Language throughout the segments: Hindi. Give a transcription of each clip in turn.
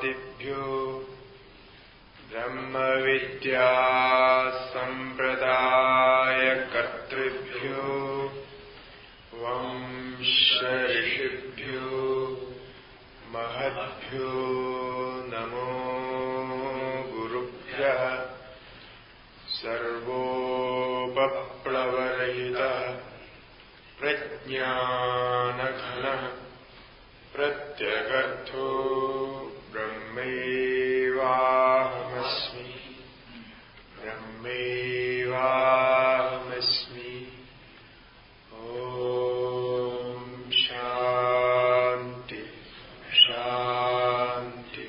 ब्रह्मादिभ्यो ब्रह्मविद्या संप्रदायकर्तृभ्यो वंशऋषिभ्यो महद्भ्यो नमो गुरुभ्यः। सर्वोपप्लवरहितः प्रज्ञानघनः प्रत्यगर्थो ब्रह्मैवाहमस्मि ब्रह्मैवाहमस्मि। ॐ शान्ति शान्ति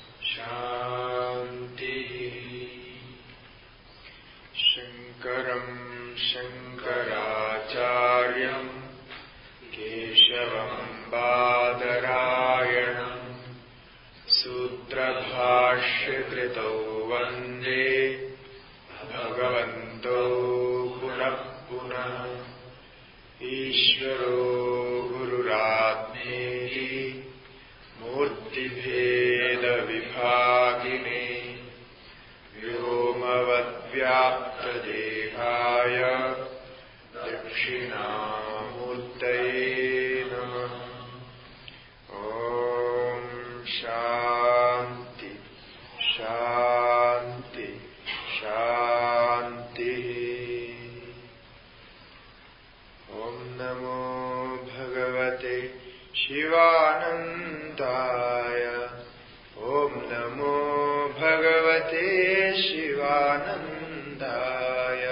शान्तिः। शङ्करं शङ्कराचार्यं केशवं बादरायणं सूत्रभाष्यकृतौ वन्दे भगवन्तौ पुनः पुनः। ईश्वरो गुरुरात्मेति मूर्तिभेदविभागिने व्योमवद्व्याप्तदेहाय दक्षिणामूर्तये नमः। ॐ शान्ति शान्ति शान्तिः। ॐ नमो भगवते शिवानन्दाय। ॐ नमो भगवते शिवानन्दाय।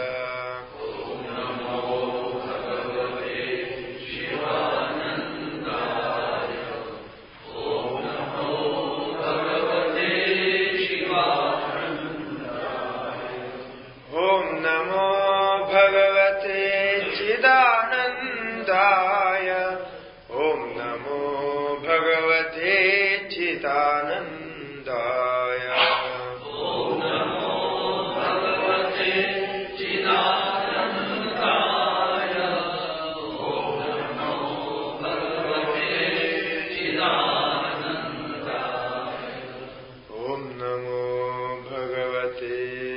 चिदानन्दाय। ॐ नमो भगवते चिदानन्दाय। ॐ नमो भगवते चिदानन्दाय। ॐ नमो भगवते चिदानन्दाय। ॐ नमो भगवते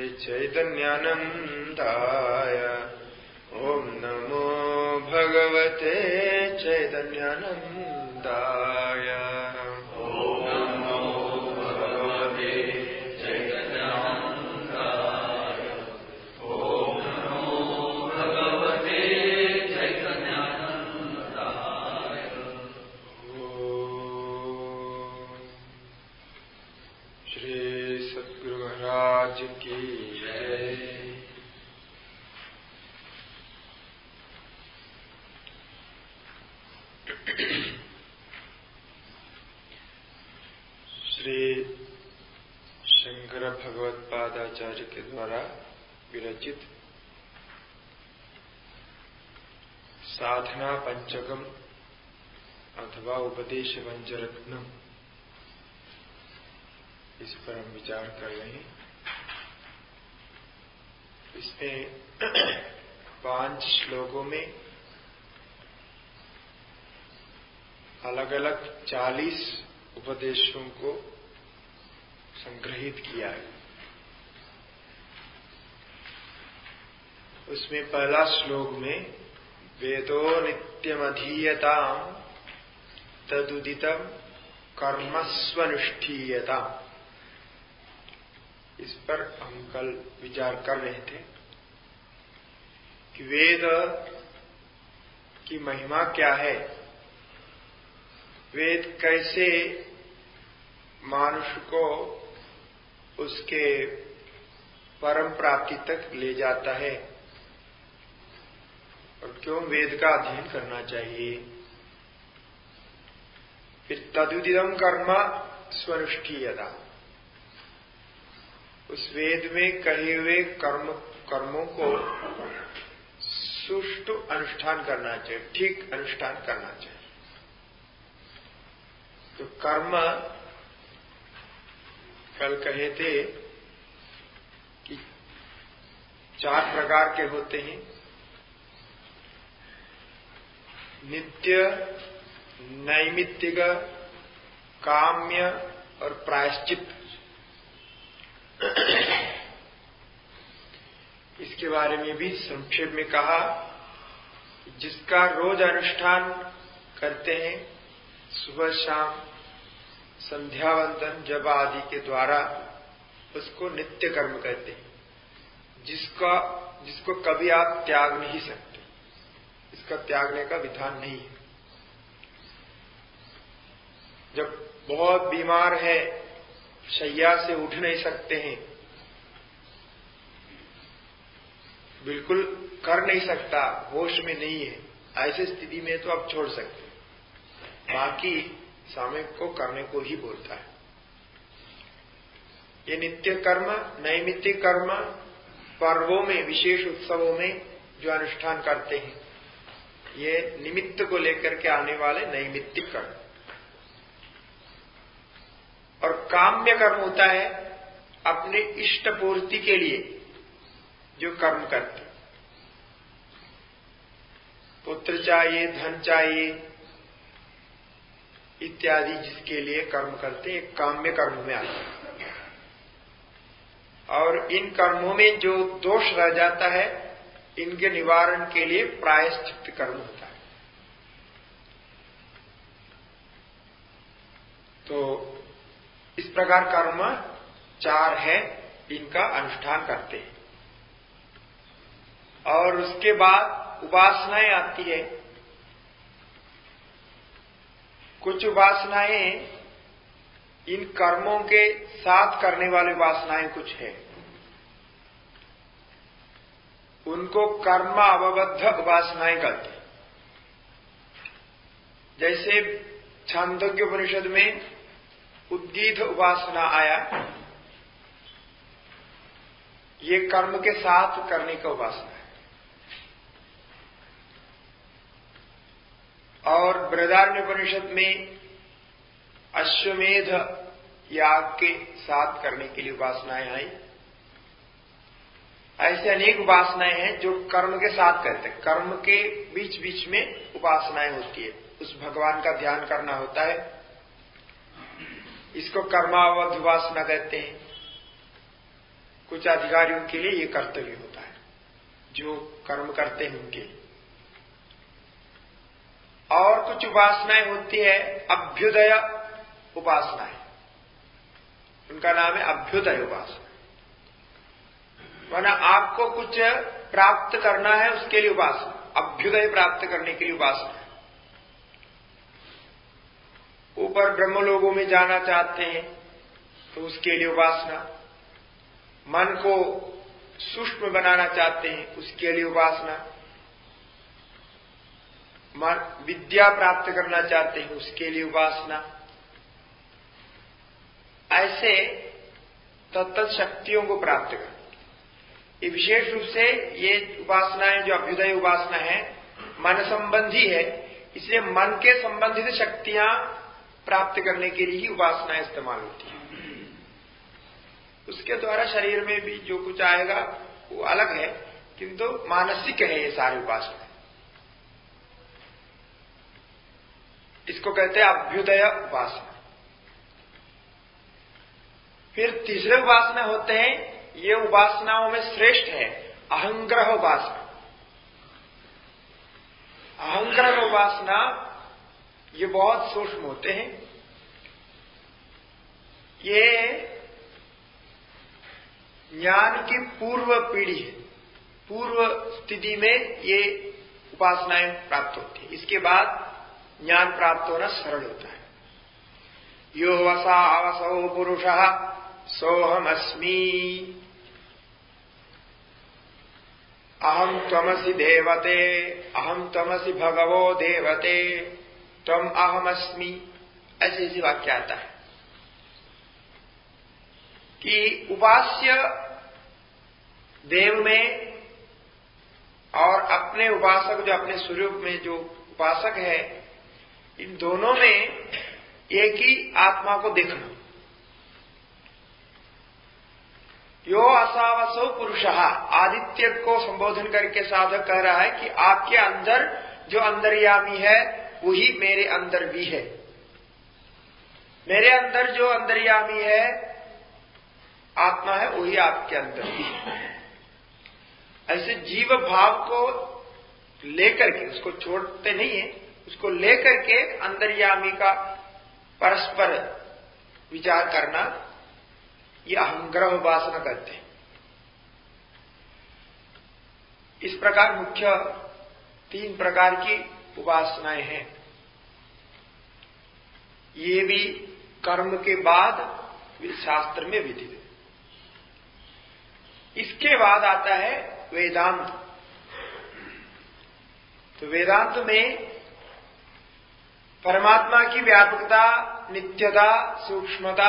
चैतन्यानन्दाय। ॐ नमो भगवते चैतन्यानन्दाय। ॐ नमो भगवते चैतन्यानन्दाय। ॐ नमो भगवते चैतन्यानन्दाय। श्री सद्गुरु महाराज की जय। श्री शंकर भगवत्पादाचार्य के द्वारा विरचित साधना पंचकम अथवा उपदेश पंचरत्नम, इस पर हम विचार कर रहे हैं। इसमें 5 श्लोकों में अलग अलग 40 उपदेशों को संग्रहित किया है। उसमें पहला श्लोक में वेदो नित्यमधीयताम तदुदितम कर्मस्वनुष्ठीयताम, इस पर हम कल विचार कर रहे थे कि वेद की महिमा क्या है, वेद कैसे मनुष्य को उसके परम प्राप्ति तक ले जाता है और क्यों वेद का अध्ययन करना चाहिए। फिर तदुदितम कर्म स्वनुष्ठीयता, उस वेद में कहे हुए कर्मों को सुष्ठु अनुष्ठान करना चाहिए, ठीक अनुष्ठान करना चाहिए। तो कर्म कल कहे थे कि 4 प्रकार के होते हैं। नित्य, नैमित्तिक, काम्य और प्रायश्चित, इसके बारे में भी संक्षेप में कहा। जिसका रोज अनुष्ठान करते हैं, सुबह शाम संध्यावंदन जप आदि के द्वारा, उसको नित्य कर्म कहते हैं, जिसको कभी आप त्याग नहीं सकते, इसका त्यागने का विधान नहीं है। जब बहुत बीमार है, शैया से उठ नहीं सकते हैं, बिल्कुल कर नहीं सकता, होश में नहीं है, ऐसी स्थिति में तो आप छोड़ सकते हैं, बाकी सामयिक को करने को ही बोलता है। ये नित्य कर्म, नैमित्तिक कर्म, पर्वों में, विशेष उत्सवों में जो अनुष्ठान करते हैं, ये निमित्त को लेकर के आने वाले नैमित्तिक कर्म। और काम्य कर्म होता है अपने इष्ट पूर्ति के लिए जो कर्म करते, पुत्र चाहिए, धन चाहिए इत्यादि जिसके लिए कर्म करते हैं, काम्य कर्म में आते हैं। और इन कर्मों में जो दोष रह जाता है, इनके निवारण के लिए प्रायश्चित कर्म होता है। तो इस प्रकार कर्म 4 है, इनका अनुष्ठान करते हैं। और उसके बाद उपासनाएं आती है। कुछ उपासनाएं इन कर्मों के साथ करने वाली उपासनाएं कुछ है, उनको कर्म अवबद्ध उपासनाएं कहते हैं। जैसे छांदोग्य उपनिषद में उद्गीत उपासना आया, ये कर्म के साथ करने का उपासना है। और बृहदारण्योपनिषद में अश्वमेध याग के साथ करने के लिए उपासनाएं आई। ऐसे अनेक उपासनाएं हैं जो कर्म के साथ करते हैं, कर्म के बीच बीच में उपासनाएं होती है, उस भगवान का ध्यान करना होता है, इसको कर्मावध उपासना कहते हैं। कुछ अधिकारियों के लिए ये कर्तव्य होता है, जो कर्म करते हैं उनके। और कुछ उपासनाएं होती है अभ्युदय उपासना है, उनका नाम है अभ्युदय उपासना। माना आपको कुछ प्राप्त करना है, उसके लिए उपासना, अभ्युदय प्राप्त करने के लिए उपासना है। ऊपर ब्रह्मलोकों में जाना चाहते हैं तो उसके लिए उपासना, मन को सूक्ष्म बनाना चाहते हैं उसके लिए उपासना, विद्या प्राप्त करना चाहते हैं उसके लिए उपासना। ऐसे तत्त शक्तियों को प्राप्त करना, ये विशेष रूप से ये उपासनाएं जो अभ्युदय उपासना है मन संबंधी है, इसलिए मन के संबंधित शक्तियां प्राप्त करने के लिए ही उपासनाएं इस्तेमाल होती है। उसके द्वारा शरीर में भी जो कुछ आएगा वो अलग है, किंतु मानसिक है ये सारी उपासना। इसको कहते हैं अभ्युदय उपासना। फिर तीसरे उपासना होते हैं, ये उपासनाओं में श्रेष्ठ है अहंग्रह उपासना। अहंग्रह उपासना ये बहुत सूक्ष्म होते हैं। ये ज्ञान की पूर्व पीढ़ी है, पूर्व स्थिति में ये उपासनाएं प्राप्त होती है, इसके बाद ज्ञान प्राप्त होना सरल होता है। यो वसा अवसौ पुरुषः सोहमस्मि, अहम त्वमसि देवते, अहम त्वमसि भगवो देवते, त्वम अहमस्मि, ऐसे ऐसे वाक्य आता है कि उपास्य देव में और अपने उपासक जो अपने स्वरूप में जो उपासक है, इन दोनों में एक ही आत्मा को देखना। यो असावसो पुरुषः, आदित्य को संबोधन करके साधक कह रहा है कि आपके अंदर जो अंतर्यामी है वही मेरे अंदर भी है। मेरे अंदर जो अंतर्यामी है, आत्मा है, वही आपके अंदर भी है। ऐसे जीव भाव को लेकर के, उसको छोड़ते नहीं है, उसको लेकर के अंतर्यामी का परस्पर विचार करना, ये अहंग्रह उपासना करते हैं। इस प्रकार मुख्य 3 प्रकार की उपासनाएं हैं। ये भी कर्म के बाद शास्त्र में विधि है। इसके बाद आता है वेदांत। तो वेदांत में परमात्मा की व्यापकता, नित्यता, सूक्ष्मता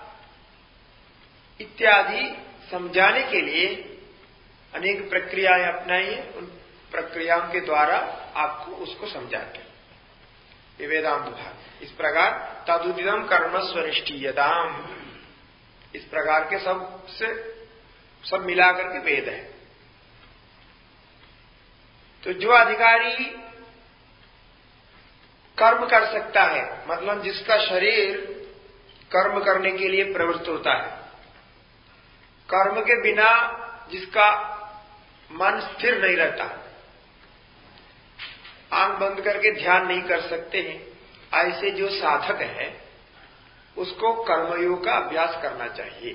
इत्यादि समझाने के लिए अनेक प्रक्रियाएं अपनाई हैं। उन प्रक्रियाओं के द्वारा आपको उसको समझाते हैं, ये वेदांत भाग। इस प्रकार तदुदितम कर्म स्वनिष्ठीयताम, इस प्रकार के सब मिलाकर के वेद है। तो जो अधिकारी कर्म कर सकता है, मतलब जिसका शरीर कर्म करने के लिए प्रवृत्त होता है, कर्म के बिना जिसका मन स्थिर नहीं रहता, आंख बंद करके ध्यान नहीं कर सकते हैं, ऐसे जो साधक है उसको कर्मयोग का अभ्यास करना चाहिए।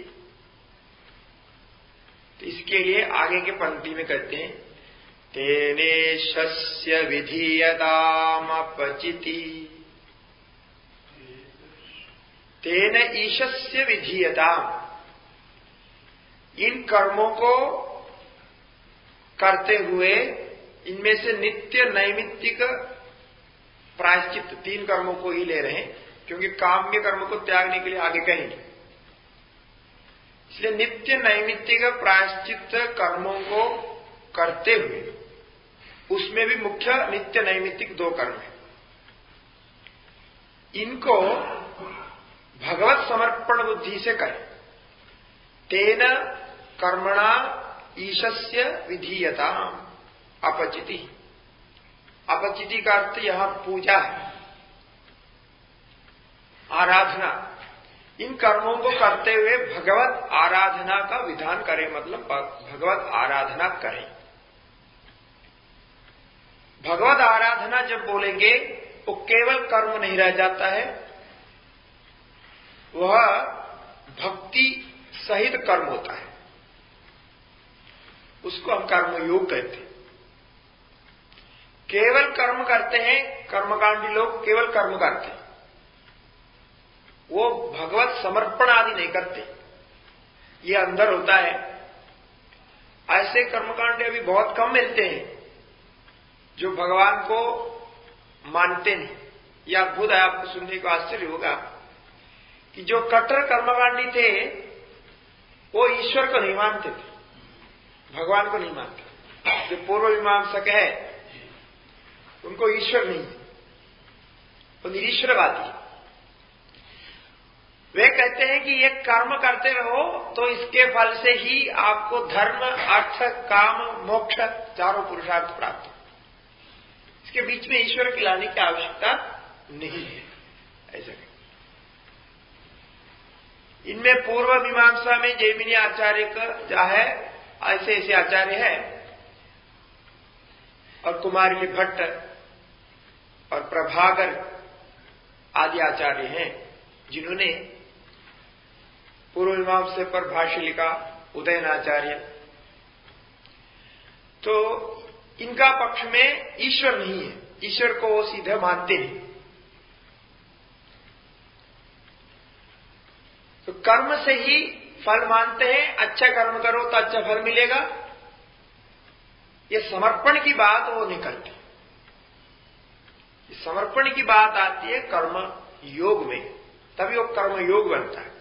तो इसके लिए आगे के पंक्ति में कहते हैं, तेनेशस्य विधीयतामपचिति, तेन ईशस्य विधीयताम, इन कर्मों को करते हुए इनमें से नित्य नैमित्तिक प्रायश्चित 3 कर्मों को ही ले रहे हैं, क्योंकि काम के कर्म को त्यागने के लिए आगे कहेंगे। इसलिए नित्य नैमित्तिक प्रायश्चित कर्मों को करते हुए, उसमें भी मुख्य नित्य नैमित्तिक 2 कर्म है, इनको भगवत समर्पण बुद्धि से करें। तेन कर्मणा ईशस्य विधीयता अपचिति, अपचिति का अर्थ यहां पूजा है, आराधना। इन कर्मों को करते हुए भगवत आराधना का विधान करें, मतलब भगवत आराधना करें। भगवत आराधना जब बोलेंगे वो केवल कर्म नहीं रह जाता है, वह भक्ति सहित कर्म होता है, उसको हम कर्मयोग कहते हैं। केवल कर्म करते हैं, कर्मकांडी लोग केवल कर्म करते हैं, वो भगवत समर्पण आदि नहीं करते, ये अंदर होता है। ऐसे कर्मकांडी अभी बहुत कम मिलते हैं जो भगवान को मानते नहीं। यह अद्भुत है, आपको सुनने को आश्चर्य होगा कि जो कट्टर कर्मकांडी थे वो ईश्वर को नहीं मानते थे, भगवान को नहीं मानते। जो पूर्व मीमांसक है उनको ईश्वर नहीं, वो निरीश्वरवादी। वे कहते हैं कि ये कर्म करते रहो तो इसके फल से ही आपको धर्म, अर्थ, काम, मोक्ष 4 पुरुषार्थ प्राप्त हो, इसके बीच में ईश्वर की लाने की आवश्यकता नहीं है। ऐसा इनमें पूर्व मीमांसा में जैमिनी आचार्य का है, ऐसे ऐसे आचार्य है, और कुमारी भट्ट और प्रभाकर आदि आचार्य हैं जिन्होंने पूर्व मीमांसा पर भाष्य लिखा, उदयनाचार्य। तो इनका पक्ष में ईश्वर नहीं है, ईश्वर को वो सीधे मानते नहीं। तो कर्म से ही फल मानते हैं, अच्छा कर्म करो तो अच्छा फल मिलेगा, ये समर्पण की बात वो नहीं करते। समर्पण की बात आती है कर्म योग में, तभी वो कर्म योग बनता है।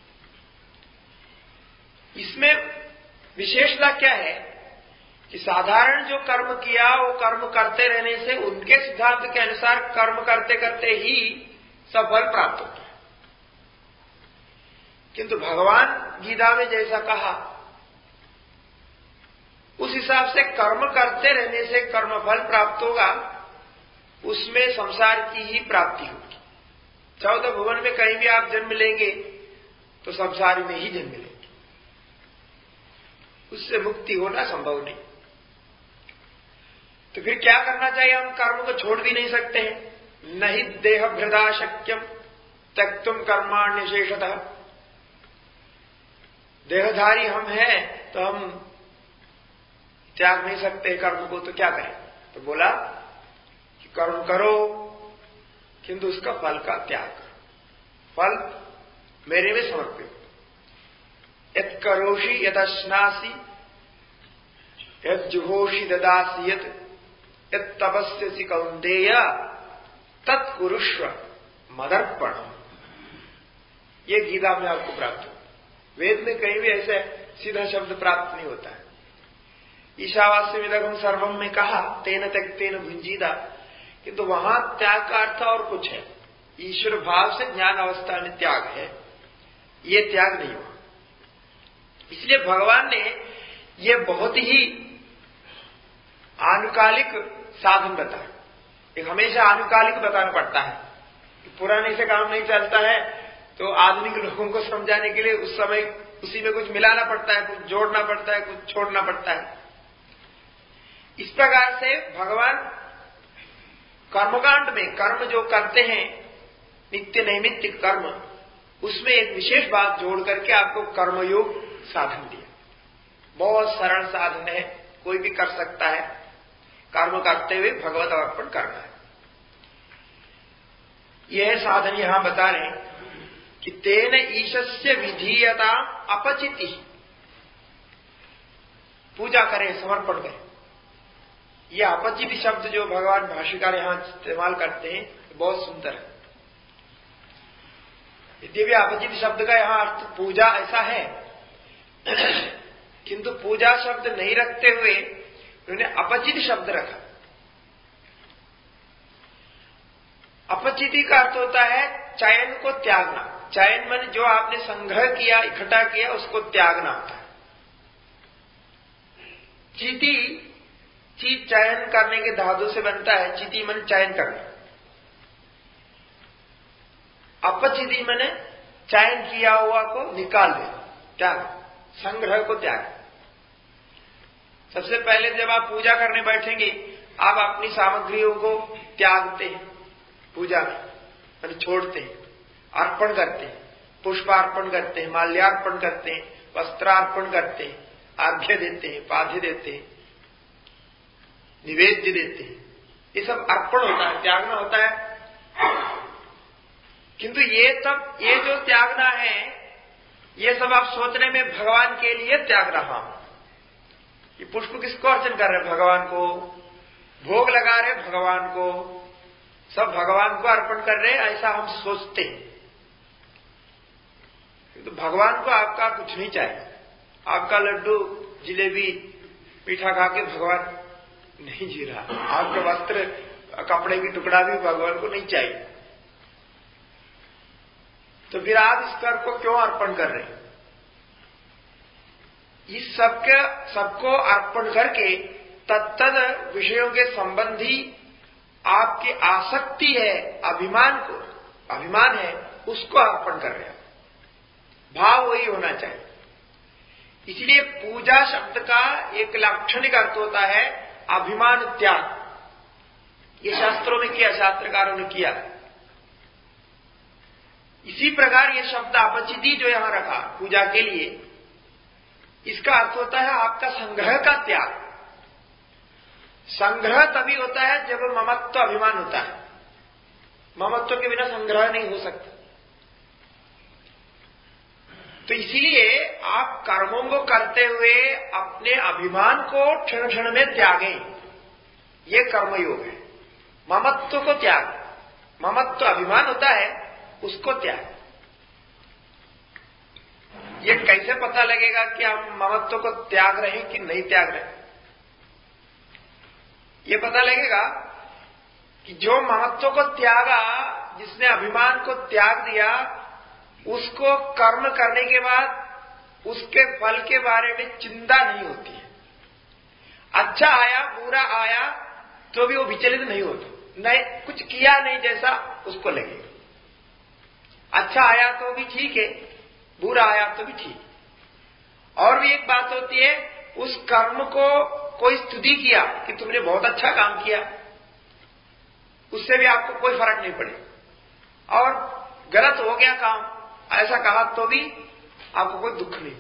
इसमें विशेषता क्या है कि साधारण जो कर्म किया वो कर्म करते रहने से उनके सिद्धांत के अनुसार कर्म करते करते ही सब फल प्राप्त होता है। किंतु भगवान गीता में जैसा कहा उस हिसाब से कर्म करते रहने से कर्म फल प्राप्त होगा, उसमें संसार की ही प्राप्ति होगी, 14 भुवन में कहीं भी आप जन्म लेंगे तो संसार में ही जन्म लेंगे, उससे मुक्ति होना संभव नहीं। तो फिर क्या करना चाहिए? हम कर्म को छोड़ भी नहीं सकते हैं। नहीं देह भृदा शक्यम त्यक्तुम कर्माण्य शेषतः। देहधारी हम हैं तो हम त्याग नहीं सकते कर्म को, तो क्या करें? तो बोला कि कर्म करो किंतु उसका फल का त्याग करो, फल मेरे में समर्पित। यत् करोषि यदश्नासि यत् जुहोषि ददासि यत् तपस्यसि कौन्तेय तत्कुरुष्व मदर्पणम्। ये गीता में आपको प्राप्त हो। वेद में कहीं भी ऐसे सीधा शब्द प्राप्त नहीं होता है। ईशावास्यमिदं सर्वम में कहा तेन त्यक्तेन भुंजीता, किंतु वहां त्याग का अर्थ और कुछ है। ईश्वर भाव से ज्ञान अवस्था में त्याग है, ये त्याग नहीं हुआ। इसलिए भगवान ने ये बहुत ही आनुकालिक साधन बताया। एक हमेशा आनुकालिक बताना पड़ता है, पुराने से काम नहीं चलता है, तो आधुनिक लोगों को समझाने के लिए उस समय उसी में कुछ मिलाना पड़ता है, कुछ जोड़ना पड़ता है, कुछ छोड़ना पड़ता है। इस प्रकार से भगवान कर्मकांड में कर्म जो करते हैं, नित्य नैमित्तिक कर्म, उसमें एक विशेष बात जोड़ करके आपको कर्मयोग साधन दिया। बहुत सरल साधन है, कोई भी कर सकता है। कर्म करते हुए भगवत अर्पण करना है, यह साधन यहां बता रहे हैं कि तेन ईशस्य विधीयता अपचिति। पूजा करें, समर्पण करें। यह अपचिति शब्द जो भगवान भाष्यकार यहां इस्तेमाल करते हैं बहुत सुंदर है। यद्यपि अपचिति शब्द का यहां अर्थ पूजा ऐसा है, किंतु पूजा शब्द नहीं रखते हुए उन्होंने अपचिति शब्द रखा। अपचिति का अर्थ होता है चयन को त्यागना। चयन मन जो आपने संग्रह किया, इकट्ठा किया, उसको त्यागना होता है। चिति, चीज चयन करने के धातु से बनता है। चिति मन चयन करना। अपचिति मन चयन किया हुआ को निकाल देना, त्याग, संग्रह को त्याग। सबसे पहले जब आप पूजा करने बैठेंगे, आप अपनी सामग्रियों को त्यागते हैं, पूजा में छोड़ते हैं, अर्पण करते हैं, पुष्पार्पण करते हैं, माल्यार्पण करते हैं, वस्त्रार्पण करते हैं, आर्घ्य देते हैं, पाद्य देते हैं, निवेद्य देते हैं। ये सब अर्पण होता है, त्यागना होता है। किंतु ये जो त्यागना है, ये सब आप सोचने में भगवान के लिए त्याग रहा हूं। ये पुष्प किसको अर्चन कर रहे? भगवान को। भोग लगा रहे भगवान को, सब भगवान को अर्पण कर रहे हैं, ऐसा हम सोचते हैं। तो भगवान को आपका कुछ नहीं चाहिए। आपका लड्डू, जिलेबी, मीठा खा के भगवान नहीं जी रहा। आपके वस्त्र, कपड़े की टुकड़ा भी भगवान को नहीं चाहिए। तो फिर आप इस कर को क्यों अर्पण कर रहे हैं? इस सबको अर्पण करके तत्तद विषयों के संबंधी आपकी आसक्ति है, अभिमान है, उसको अर्पण कर रहे हैं। भाव वही होना चाहिए। इसलिए पूजा शब्द का एक लाक्षणिक अर्थ होता है अभिमान त्याग। ये शास्त्रों में किया, शास्त्रकारों ने किया। इसी प्रकार ये शब्द अपचिति जो यहां रखा पूजा के लिए, इसका अर्थ होता है आपका संग्रह का त्याग। संग्रह तभी होता है जब ममत्व अभिमान होता है। ममत्व के बिना संग्रह नहीं हो सकता। तो इसीलिए आप कर्मों को करते हुए अपने अभिमान को क्षण क्षण में त्यागें, ये कर्मयोग है। ममत्व को त्याग, ममत्व अभिमान होता है, उसको त्याग। ये कैसे पता लगेगा कि हम ममत्व को त्याग रहे हैं कि नहीं त्याग रहे? ये पता लगेगा कि जो ममत्व को त्यागा, जिसने अभिमान को त्याग दिया, उसको कर्म करने के बाद उसके फल के बारे में चिंता नहीं होती है। अच्छा आया, बुरा आया, तो भी वो विचलित नहीं होता। नहीं, कुछ किया नहीं जैसा उसको लगेगा। अच्छा आया तो भी ठीक है, बुरा आया तो भी ठीक। और भी एक बात होती है, उस कर्म को कोई स्तुति किया कि तुमने बहुत अच्छा काम किया, उससे भी आपको कोई फर्क नहीं पड़े। और गलत हो गया काम ऐसा कहा तो भी आपको कोई दुख नहीं।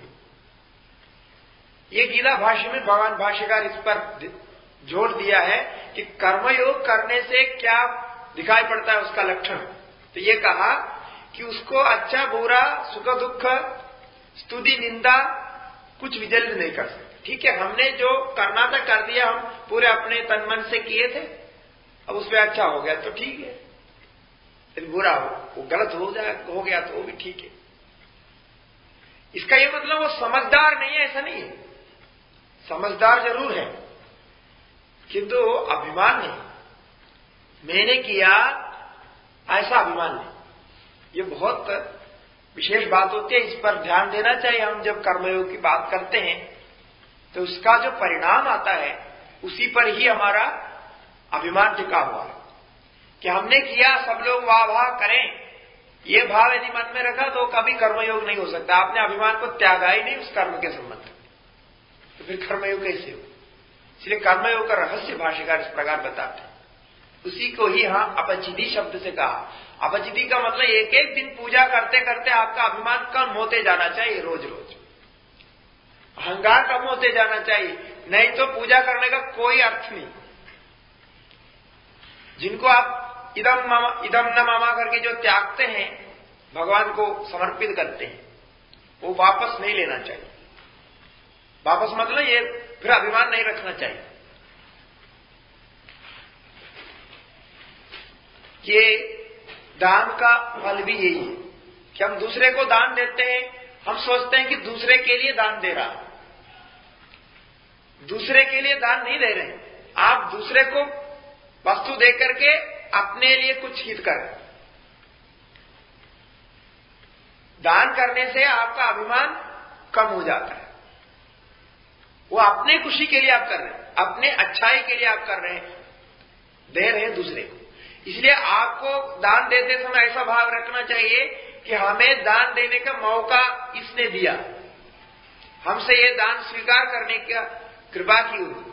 ये गीता भाष्य में भगवान भाष्यकार इस पर जोर दिया है कि कर्मयोग करने से क्या दिखाई पड़ता है, उसका लक्षण। तो ये कहा कि उसको अच्छा बुरा सुख दुख स्तुति निंदा कुछ विचलित नहीं कर सकते। ठीक है, हमने जो करना था कर दिया, हम पूरे अपने तन मन से किए थे, अब उसमें अच्छा हो गया तो ठीक है, यदि बुरा हो वो गलत हो गया तो वो भी ठीक है। इसका ये मतलब वो समझदार नहीं है, ऐसा नहीं है। समझदार जरूर है किंतु अभिमान नहीं, मैंने किया ऐसा अभिमान नहीं। ये बहुत विशेष बात होती है, इस पर ध्यान देना चाहिए। हम जब कर्मयोग की बात करते हैं तो उसका जो परिणाम आता है उसी पर ही हमारा अभिमान टिका हुआ है कि हमने किया, सब लोग वाह वाह करें, ये भाव यदि मन में रखा तो कभी कर्मयोग नहीं हो सकता। आपने अभिमान को त्यागा ही नहीं उस कर्म के संबंध, तो फिर कर्मयोग कैसे हो? इसलिए कर्मयोग का रहस्य भाष्यकार इस प्रकार बताते हैं। उसी को ही यहां अपचिति शब्द से कहा। अपचिति का मतलब एक एक दिन पूजा करते करते आपका अभिमान कम होते जाना चाहिए, रोज रोज अहंकार कम होते जाना चाहिए, नहीं तो पूजा करने का कोई अर्थ नहीं। जिनको आप इदम न मामा करके जो त्यागते हैं, भगवान को समर्पित करते हैं, वो वापस नहीं लेना चाहिए। वापस मतलब ये फिर अभिमान नहीं रखना चाहिए। ये दान का फल भी यही है कि हम दूसरे को दान देते हैं, हम सोचते हैं कि दूसरे के लिए दान दे रहा, दूसरे के लिए दान नहीं दे रहे। आप दूसरे को वस्तु दे करके अपने लिए कुछ हित कर, दान करने से आपका अभिमान कम हो जाता है। वो अपने खुशी के लिए आप कर रहे हैं, अपने अच्छाई के लिए आप कर रहे हैं, दे रहे हैं दूसरे को। इसलिए आपको दान देते समय ऐसा भाव रखना चाहिए कि हमें दान देने का मौका इसने दिया, हमसे ये दान स्वीकार करने का कृपा की हुई,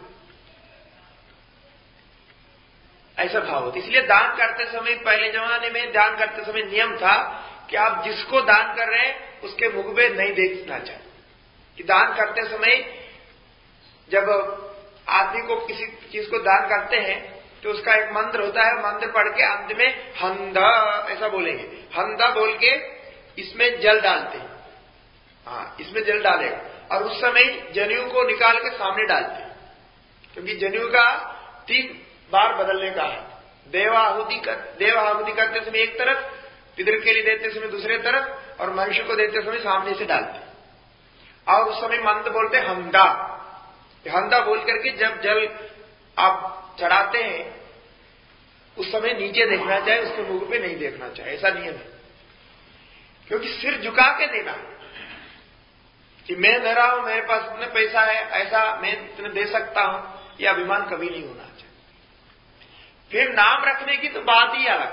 ऐसा भाव होता। इसलिए दान करते समय, पहले जमाने में दान करते समय नियम था कि आप जिसको दान कर रहे हैं उसके मुख में नहीं देखना चाहिए। कि दान करते समय जब आदमी को किसी चीज को दान करते हैं तो उसका एक मंत्र होता है, मंत्र पढ़ के अंत में हंदा ऐसा बोलेंगे, हंदा बोल के इसमें जल डालते हैं। हाँ, इसमें जल डालेगा और उस समय जनेऊ को निकाल के सामने डालते हैं, क्योंकि जनेऊ का 3 बार बदलने का है। देवाहुति करते समय एक तरफ, पितृ के लिए देते समय दूसरे तरफ, और मनुष्य को देते समय सामने से डालते। और उस समय मंत्र बोलते हंदा, हंदा बोल करके जब जल आप चढ़ाते हैं उस समय नीचे देखना चाहिए, उसके मुंह पे नहीं देखना चाहिए, ऐसा नियम है। क्योंकि सिर झुका के देना कि मैं दे रहा हूं, मेरे पास इतने पैसा है, ऐसा मैं इतने दे सकता हूं, यह अभिमान कभी नहीं होना चाहिए। फिर नाम रखने की तो बात ही अलग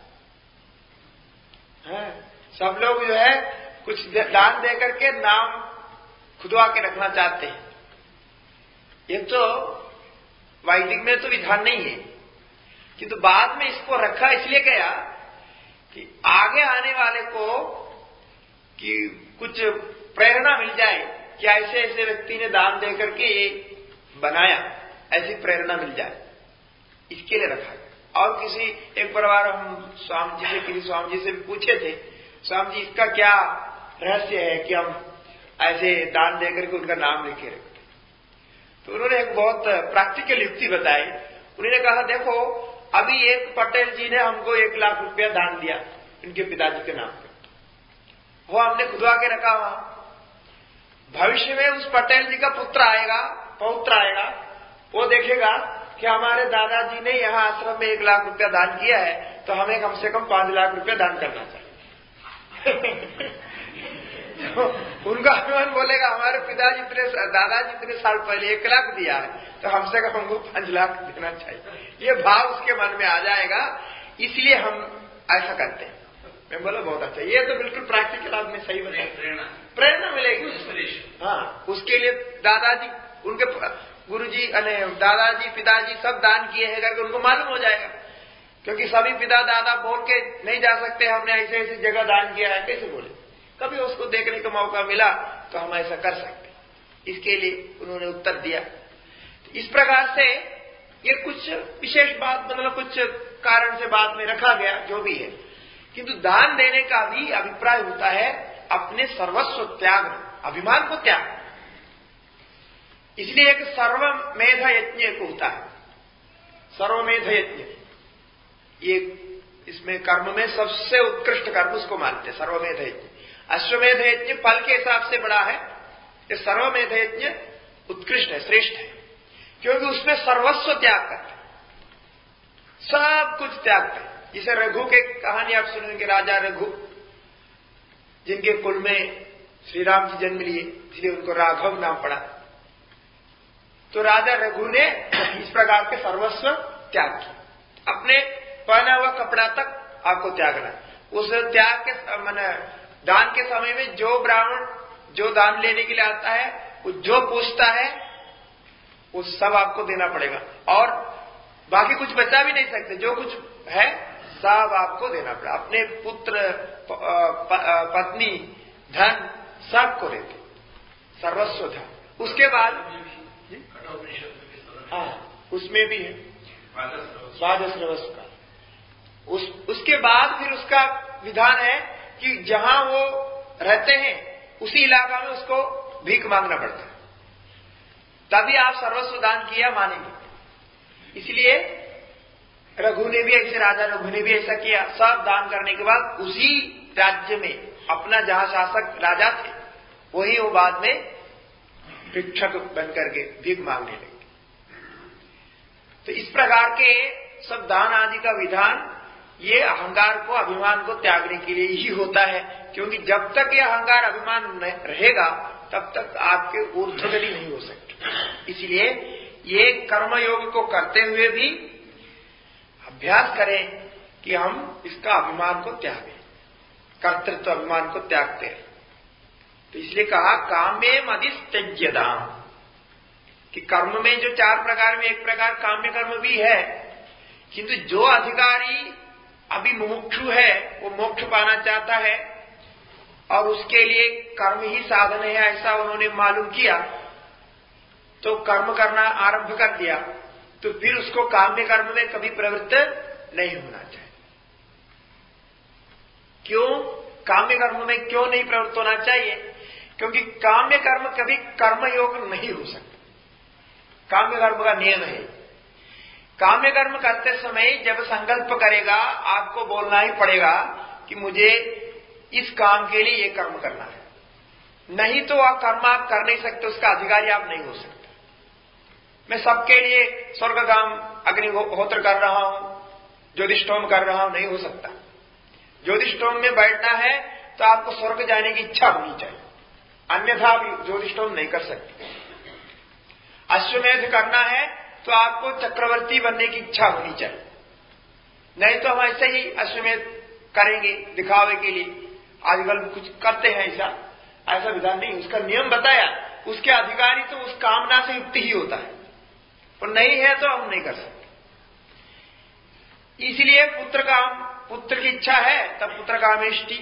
है। सब लोग जो है कुछ दान दे करके नाम खुदवा के रखना चाहते हैं। ये तो वैदिक में तो विधान नहीं है, किंतु बाद में इसको रखा इसलिए गया कि आगे आने वाले को कि कुछ प्रेरणा मिल जाए कि ऐसे ऐसे व्यक्ति ने दान दे करके ये बनाया, ऐसी प्रेरणा मिल जाए, इसके लिए रखा गया। और किसी एक बार हम स्वामी जी से, किसी स्वामी जी से भी पूछे थे, स्वामी जी इसका क्या रहस्य है कि हम ऐसे दान दे करके उनका नाम लिखे रखते। तो उन्होंने एक बहुत प्रैक्टिकल युक्ति बताई। उन्होंने कहा देखो, अभी एक पटेल जी ने हमको 1 लाख रुपया दान दिया उनके पिताजी के नाम पे, वो हमने खुदवा के रखा वहां। भविष्य में उस पटेल जी का पौत्र आएगा, वो देखेगा कि हमारे दादाजी ने यहाँ आश्रम में 1 लाख रुपया दान किया है, तो हमें कम से कम 5 लाख रुपया दान करना चाहिए। तो उनका अभिमान बोलेगा हमारे पिताजी दादाजी इतने साल पहले 1 लाख दिया है, तो हमसे कम हमको 5 लाख देना चाहिए। ये भाव उसके मन में आ जाएगा, इसलिए हम ऐसा करते हैं। मैं बोला बहुत अच्छा, ये तो बिल्कुल प्रैक्टिकल आपने सही बताया, प्रेरणा मिलेगी। हाँ, उसके लिए दादाजी, उनके गुरुजी, दादाजी, पिताजी सब दान किए हैं करके उनको मालूम हो जाएगा, क्योंकि सभी पिता दादा बोल के नहीं जा सकते हमने ऐसे ऐसी जगह दान किया है, कैसे बोले। कभी उसको देखने का मौका मिला तो हम ऐसा कर सकते, इसके लिए उन्होंने उत्तर दिया। इस प्रकार से ये कुछ विशेष बात, मतलब कुछ कारण से बाद में रखा गया, जो भी है, किंतु दान देने का भी अभिप्राय होता है अपने सर्वस्व त्याग, अभिमान को त्याग। इसलिए एक सर्वमेध यज्ञ होता है, सर्वमेध यज्ञ, ये इसमें कर्म में सबसे उत्कृष्ट कर्म उसको मानते हैं, सर्वमेध यज्ञ। अश्वमेध यज्ञ फल के हिसाब से बड़ा है, ये सर्वमेध यज्ञ उत्कृष्ट है, श्रेष्ठ है, क्योंकि उसमें सर्वस्व त्याग करते, सब कुछ त्याग करते। जिसे रघु के कहानी आप सुनेंगे, राजा रघु, जिनके कुल में श्री राम जी जन्म लिए, इसलिए उनको राघव नाम पड़ा। तो राजा रघु ने इस प्रकार के सर्वस्व त्याग किया, अपने पहना हुआ कपड़ा तक आपको त्यागना। उस त्याग के माने दान के समय में जो ब्राह्मण जो दान लेने के लिए आता है, वो जो पूछता है वो सब आपको देना पड़ेगा, और बाकी कुछ बचा भी नहीं सकते, जो कुछ है सब आपको देना पड़ेगा। अपने पुत्र, पत्नी, धन सबको देते, सर्वस्व धन। उसके बाद हाँ, उसमें भी है द्वादश का। उसके बाद फिर उसका विधान है कि जहां वो रहते हैं उसी इलाका में उसको भीख मांगना पड़ता है, तभी आप सर्वस्व दान किया मानेंगे। इसलिए रघु ने भी ऐसे, राजा रघु ने भी ऐसा किया, सब दान करने के बाद उसी राज्य में अपना जहां शासक राजा थे वही वो बाद में भिक्षक बन करके भीख मांगने लगे। तो इस प्रकार के सब दान आदि का विधान ये अहंकार को, अभिमान को त्यागने के लिए ही होता है, क्योंकि जब तक ये अहंकार अभिमान रहेगा तब तक आपके ऊर्ध्वगति नहीं हो सकती। इसलिए ये कर्मयोग को करते हुए भी अभ्यास करें कि हम इसका अभिमान को त्यागें, कर्तृत्व अभिमान को त्यागते हैं। तो इसलिए कहा काम्ये मदिस्त्यज्यताम्, कि कर्म में जो चार प्रकार में एक प्रकार काम्य कर्म भी है, किंतु जो अधिकारी अभी मुमुक्षु है, वो मोक्ष पाना चाहता है और उसके लिए कर्म ही साधन है ऐसा उन्होंने मालूम किया, तो कर्म करना आरंभ कर दिया, तो फिर उसको काम्य कर्म में कभी प्रवृत्त नहीं होना चाहिए। क्यों काम्य कर्म में क्यों नहीं प्रवृत्त होना चाहिए? क्योंकि काम्य कर्म कभी कर्मयोग नहीं हो सकता, काम्य कर्म का नियम है। काम्य कर्म करते समय जब संकल्प करेगा, आपको बोलना ही पड़ेगा कि मुझे इस काम के लिए ये कर्म करना है, नहीं तो वह कर्म आप कर नहीं सकते, उसका अधिकारी आप नहीं हो सकते। मैं सबके लिए स्वर्गगाम अग्निहोत्र कर रहा हूं, ज्योतिष्टोम कर रहा हूं, नहीं हो सकता। ज्योतिष्टोम में बैठना है तो आपको स्वर्ग जाने की इच्छा होनी चाहिए, अन्यथा आप ज्योतिष्टोम नहीं कर सकते। अश्वमेध करना है तो आपको चक्रवर्ती बनने की इच्छा होनी चाहिए, नहीं तो हम ऐसे ही अश्वमेध करेंगे दिखावे के लिए। आजकल कुछ करते हैं ऐसा विधान नहीं, उसका नियम बताया, उसके अधिकारी तो उस कामना से युक्त ही होता है, और नहीं है तो हम नहीं कर सकते। इसलिए पुत्र की इच्छा है तब पुत्र कामेष्टि,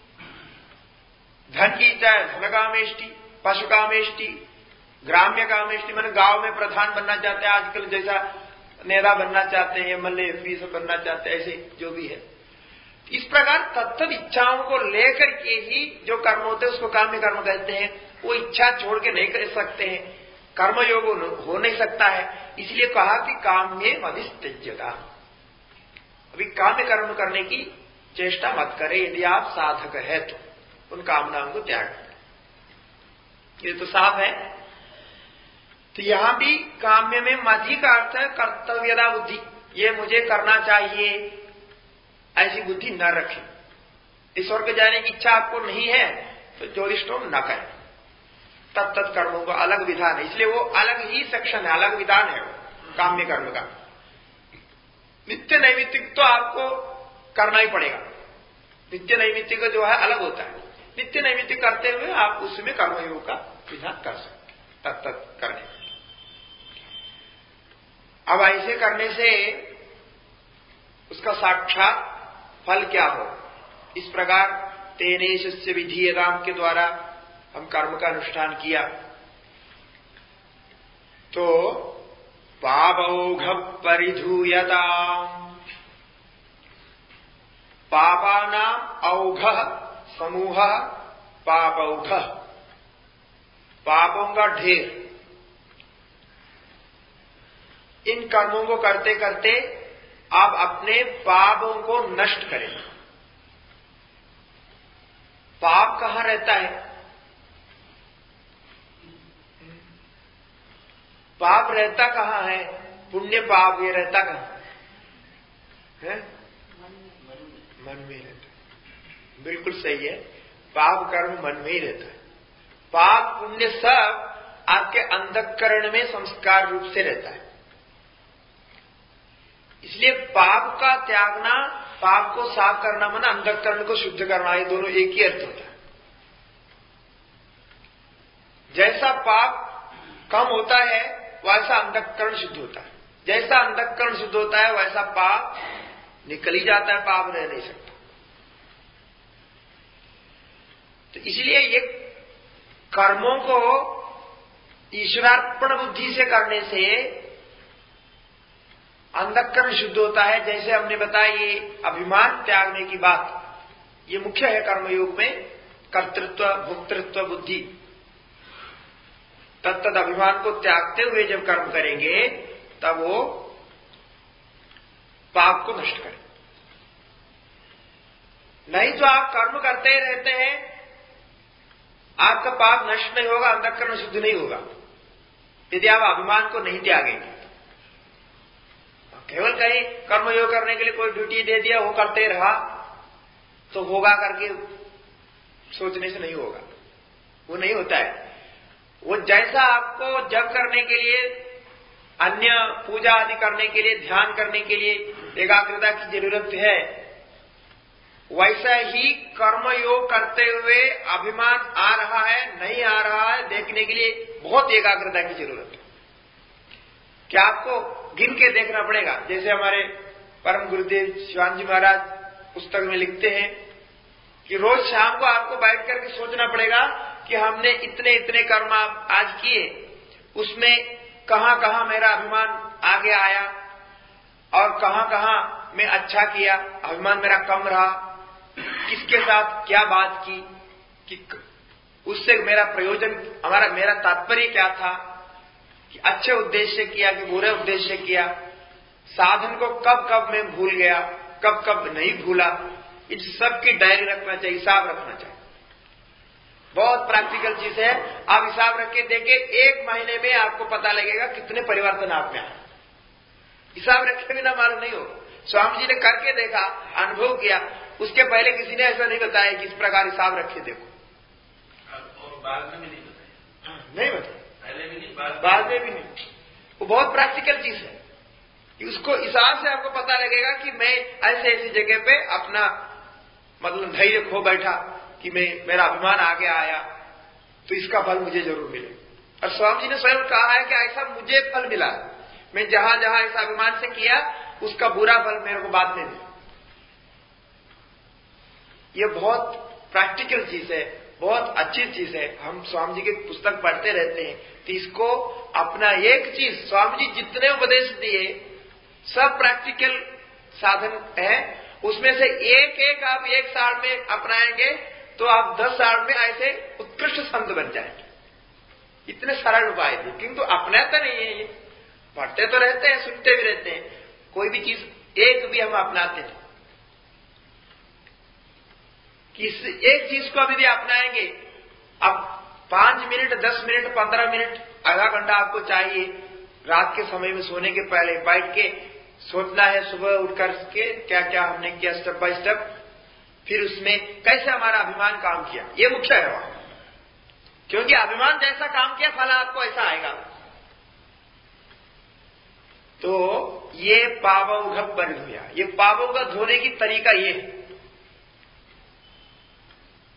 धन की इच्छा है धन कामेष्टि, पशु कामेष्टि, ग्राम्य कामेष्टि, मैंने गांव में प्रधान बनना चाहते हैं, आजकल जैसा नेता बनना चाहते हैं, एमएलए एमपी सब बनना चाहते हैं, ऐसे जो भी है। इस प्रकार तत्त इच्छाओं को लेकर के ही जो कर्म होते हैं उसको काम्य कर्म कहते हैं। वो इच्छा छोड़ के नहीं कर सकते हैं, कर्मयोग हो नहीं सकता है। इसलिए कहा कि काम्ये मदिस्त्यज्यता, अभी काम्य कर्म करने की चेष्टा मत करें, यदि आप साधक है तो उन कामनाओं को त्याग करें। ये तो साफ है। तो यहां भी काम्य में मधि का अर्थ है कर्तव्यता बुद्धि, ये मुझे करना चाहिए ऐसी बुद्धि न रखें। ईश्वर के जाने की इच्छा आपको नहीं है तो ज्योतिष्टोम न करें, तत्त कर्मों का अलग विधान है, इसलिए वो अलग ही सेक्शन है, अलग विधान है वो काम्य कर्म का। नित्य नैमित्तिक तो आपको करना ही पड़ेगा, नित्य नैमित्तिक जो है अलग होता है। नित्य नैमित्तिक करते हुए आप उसमें कर्मयोग का विधान कर सकते तत्त करने। अब ऐसे करने से उसका साक्षात फल क्या हो, इस प्रकार तेनेशस्य विधीयताम के द्वारा हम कर्म का अनुष्ठान किया तो पापौघ परिधूयता, पापानाम औघ समूह पापौघ, पापों का ढेर। इन कर्मों को करते करते आप अपने पापों को नष्ट करें। पाप कहां रहता है? पाप रहता कहां है? पुण्य पाप ये रहता कहां है? मन में रहता है। बिल्कुल सही है, पाप कर्म मन में ही रहता है। पाप पुण्य सब आपके अंतःकरण में संस्कार रूप से रहता है। इसलिए पाप का त्यागना, पाप को साफ करना माना अंतःकरण को शुद्ध करना, ये दोनों एक ही अर्थ होता है। जैसा पाप कम होता है वैसा अंतःकरण शुद्ध होता है, जैसा अंतःकरण शुद्ध होता है वैसा पाप निकल ही जाता है, पाप रह नहीं सकता। तो इसलिए ये कर्मों को ईश्वरार्पण बुद्धि से करने से अंतःकरण शुद्ध होता है। जैसे हमने बताया ये अभिमान त्यागने की बात, ये मुख्य है कर्मयोग में, कर्तृत्व भोक्तृत्व बुद्धि। तत्त अभिमान को त्यागते हुए जब कर्म करेंगे तब वो पाप को नष्ट करें। नहीं तो आप कर्म करते ही रहते हैं, आपका पाप नष्ट नहीं होगा, अंतःकरण शुद्ध नहीं होगा, यदि आप अभिमान को नहीं त्यागेंगे। केवल कहीं कर्मयोग करने के लिए कोई ड्यूटी दे दिया, वो करते रहा तो होगा करके सोचने से नहीं होगा, वो नहीं होता है। वो जैसा आपको जप करने के लिए, अन्य पूजा आदि करने के लिए, ध्यान करने के लिए एकाग्रता की जरूरत है, वैसा ही कर्मयोग करते हुए अभिमान आ रहा है नहीं आ रहा है देखने के लिए बहुत एकाग्रता की जरूरत है। क्या आपको गिन के देखना पड़ेगा। जैसे हमारे परम गुरुदेव शिवानंद जी महाराज पुस्तक में लिखते हैं कि रोज शाम को आपको बैठ करके सोचना पड़ेगा कि हमने इतने इतने कर्म आज किए, उसमें कहां कहां मेरा अभिमान आगे आया और कहां कहां मैं अच्छा किया, अभिमान मेरा कम रहा, किसके साथ क्या बात की, कि उससे मेरा प्रयोजन, मेरा तात्पर्य क्या था, कि अच्छे उद्देश्य किया कि बुरे उद्देश्य किया, साधन को कब कब मैं भूल गया, कब कब नहीं भूला। इन सब की डायरी रखना चाहिए, हिसाब रखना चाहिए। बहुत प्रैक्टिकल चीज है। आप हिसाब रख के देखिए, 1 महीने में आपको पता लगेगा कितने परिवर्तन आप में आए। हिसाब रखे बिना मालूम नहीं हो। स्वामी जी ने करके देखा, अनुभव किया, उसके पहले किसी ने ऐसा नहीं बताया कि इस प्रकार हिसाब रखे देखो। और बाद में भी नहीं बताया, नहीं बताया, पहले भी नहीं, बाद में भी नहीं। वो बहुत प्रैक्टिकल चीज है। उसको हिसाब से आपको पता लगेगा कि मैं ऐसे ऐसी जगह पे अपना मतलब धैर्य खो बैठा कि मेरा अभिमान आगे आया, तो इसका फल मुझे जरूर मिले। और स्वामी जी ने स्वयं कहा है कि ऐसा मुझे फल मिला, मैं जहां जहां ऐसा अभिमान से किया उसका बुरा फल मेरे को बाद में मिला। ये बहुत प्रैक्टिकल चीज है, बहुत अच्छी चीज है। हम स्वामी जी की पुस्तक पढ़ते रहते हैं, तो इसको अपना एक चीज, स्वामी जी जितने उपदेश दिए सब प्रैक्टिकल साधन है, उसमें से एक एक आप 1 साल में अपनाएंगे तो आप 10 साल में ऐसे उत्कृष्ट संत बन जाएंगे। इतने सरल उपाय थे, किंतु अपनाता नहीं है। ये पढ़ते तो रहते हैं, सुनते भी रहते हैं, कोई भी चीज एक भी हम अपनाते नहीं। किस एक चीज को अभी भी अपनाएंगे, अब 5 मिनट 10 मिनट 15 मिनट आधा घंटा आपको चाहिए रात के समय में सोने के पहले बैठ के सोचना है, सुबह उठकर के क्या क्या हमने किया स्टेप बाय स्टेप, फिर उसमें कैसे हमारा अभिमान काम किया, ये मुख्य है वहां। क्योंकि अभिमान जैसा काम किया फल आपको ऐसा आएगा। तो ये पावौघ परिधूया, ये पापों का धोने की तरीका ये है।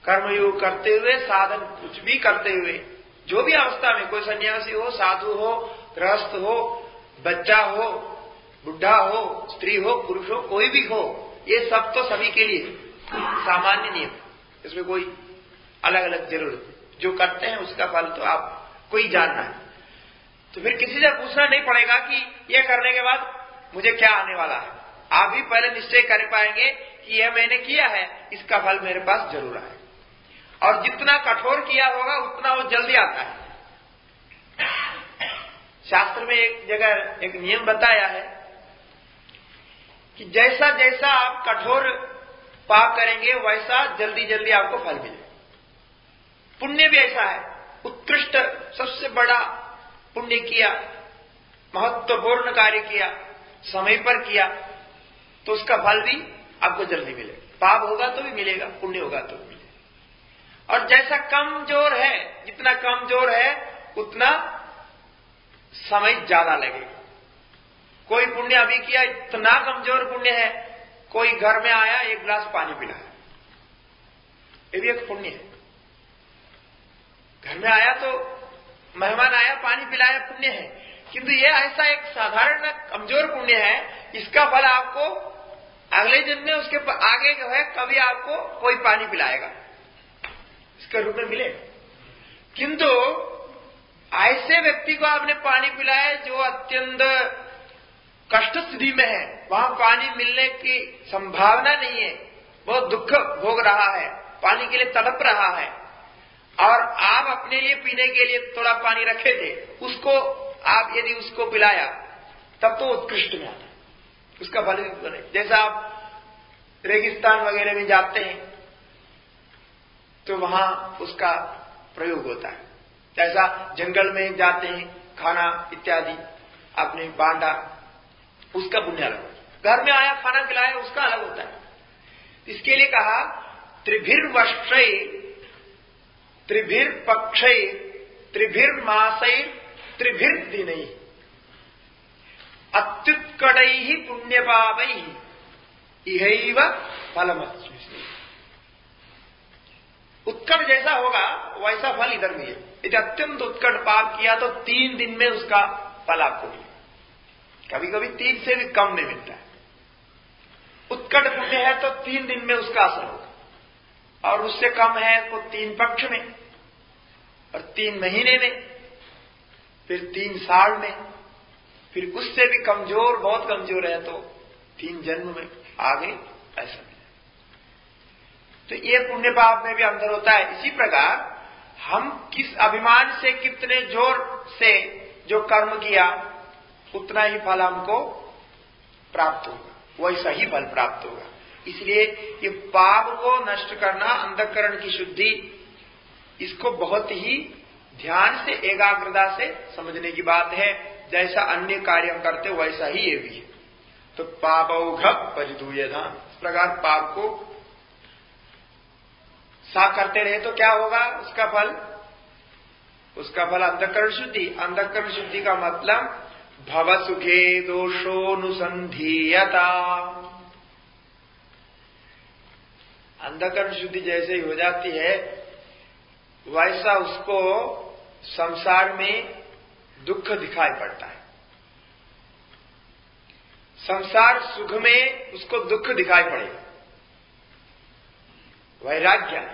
कर्मयोग करते हुए, साधन कुछ भी करते हुए, जो भी अवस्था में, कोई सन्यासी हो, साधु हो, गृहस्थ हो, बच्चा हो, बुढ़ा हो, स्त्री हो, पुरुष हो, कोई भी हो, ये सब तो सभी के लिए सामान्य नियम, इसमें कोई अलग अलग जरूरत नहीं। जो करते हैं उसका फल तो आपको ही जानना है। तो फिर किसी से पूछना नहीं पड़ेगा कि यह करने के बाद मुझे क्या आने वाला है। आप भी पहले निश्चय कर पाएंगे कि यह मैंने किया है, इसका फल मेरे पास जरूर आए। और जितना कठोर किया होगा उतना वो जल्दी आता है। शास्त्र में एक जगह एक नियम बताया है कि जैसा जैसा आप कठोर पाप करेंगे वैसा जल्दी जल्दी आपको फल मिले। पुण्य भी ऐसा है, उत्कृष्ट सबसे बड़ा पुण्य किया, महत्वपूर्ण कार्य किया, समय पर किया, तो उसका फल भी आपको जल्दी मिलेगा। पाप होगा तो भी मिलेगा, पुण्य होगा तो भी मिलेगा। और जैसा कमजोर है, जितना कमजोर है उतना समय ज्यादा लगेगा। कोई पुण्य अभी किया, इतना कमजोर पुण्य है, कोई घर में आया, एक गिलास पानी पिलाया, ये भी एक पुण्य है। घर में आया तो मेहमान आया, पानी पिलाया, पुण्य है। किंतु ये ऐसा एक साधारण कमजोर पुण्य है, इसका फल आपको अगले जन्म में, उसके आगे जो है, कभी आपको कोई पानी पिलाएगा, इसके रूप में मिलेगा। किंतु ऐसे व्यक्ति को आपने पानी पिलाया जो अत्यंत कष्ट स्थिति में है, वहां पानी मिलने की संभावना नहीं है, बहुत दुख भोग रहा है, पानी के लिए तड़प रहा है, और आप अपने लिए पीने के लिए थोड़ा पानी रखे थे, उसको आप यदि उसको पिलाया तब तो उत्कृष्ट में आता है, उसका फल भी बने। जैसा आप रेगिस्तान वगैरह में जाते हैं तो वहां उसका प्रयोग होता है। जैसा जंगल में जाते हैं, खाना इत्यादि आपने बांटा, उसका पुण्य अलग होता है। घर में आया, खाना खिलाया, उसका अलग होता है। इसके लिए कहा त्रिभिर्वर्षै त्रिभिर्पक्षै त्रिभिर्मासै त्रिभिर्दिनै अत्युत्कटैः पुण्यपापैः इहैव फलमस्मि। उत्कट जैसा होगा वैसा फल इधर भी है। यदि अत्यंत उत्कट पाप किया तो 3 दिन में उसका फल आपको मिलेगा, कभी कभी 3 से भी कम में मिलता है। उत्कट पुण्य है तो 3 दिन में उसका असर होगा, और उससे कम है तो 3 पक्ष में, और 3 महीने में, फिर 3 साल में, फिर उससे भी कमजोर, बहुत कमजोर है तो 3 जन्म में आगे ऐसा मिले। तो ये पुण्य पाप में भी अंतर होता है। इसी प्रकार हम किस अभिमान से, कितने जोर से जो कर्म किया उतना ही फल हमको प्राप्त होगा, वैसा ही फल प्राप्त होगा। इसलिए ये पाप को नष्ट करना, अंतःकरण की शुद्धि, इसको बहुत ही ध्यान से, एकाग्रता से समझने की बात है। जैसा अन्य कार्य करते वैसा ही ये भी है। तो पापौघ परिधूयधाम, इस प्रकार पाप को साफ करते रहे तो क्या होगा उसका फल? उसका फल अंतःकरण शुद्धि। अंतःकरण शुद्धि का मतलब भव सुखे दोषोनुसंधीयता। अंतःकरण शुद्धि जैसे ही हो जाती है वैसा उसको संसार में दुख दिखाई पड़ता है। संसार सुख में उसको दुख दिखाई पड़ेगा। वैराग्य,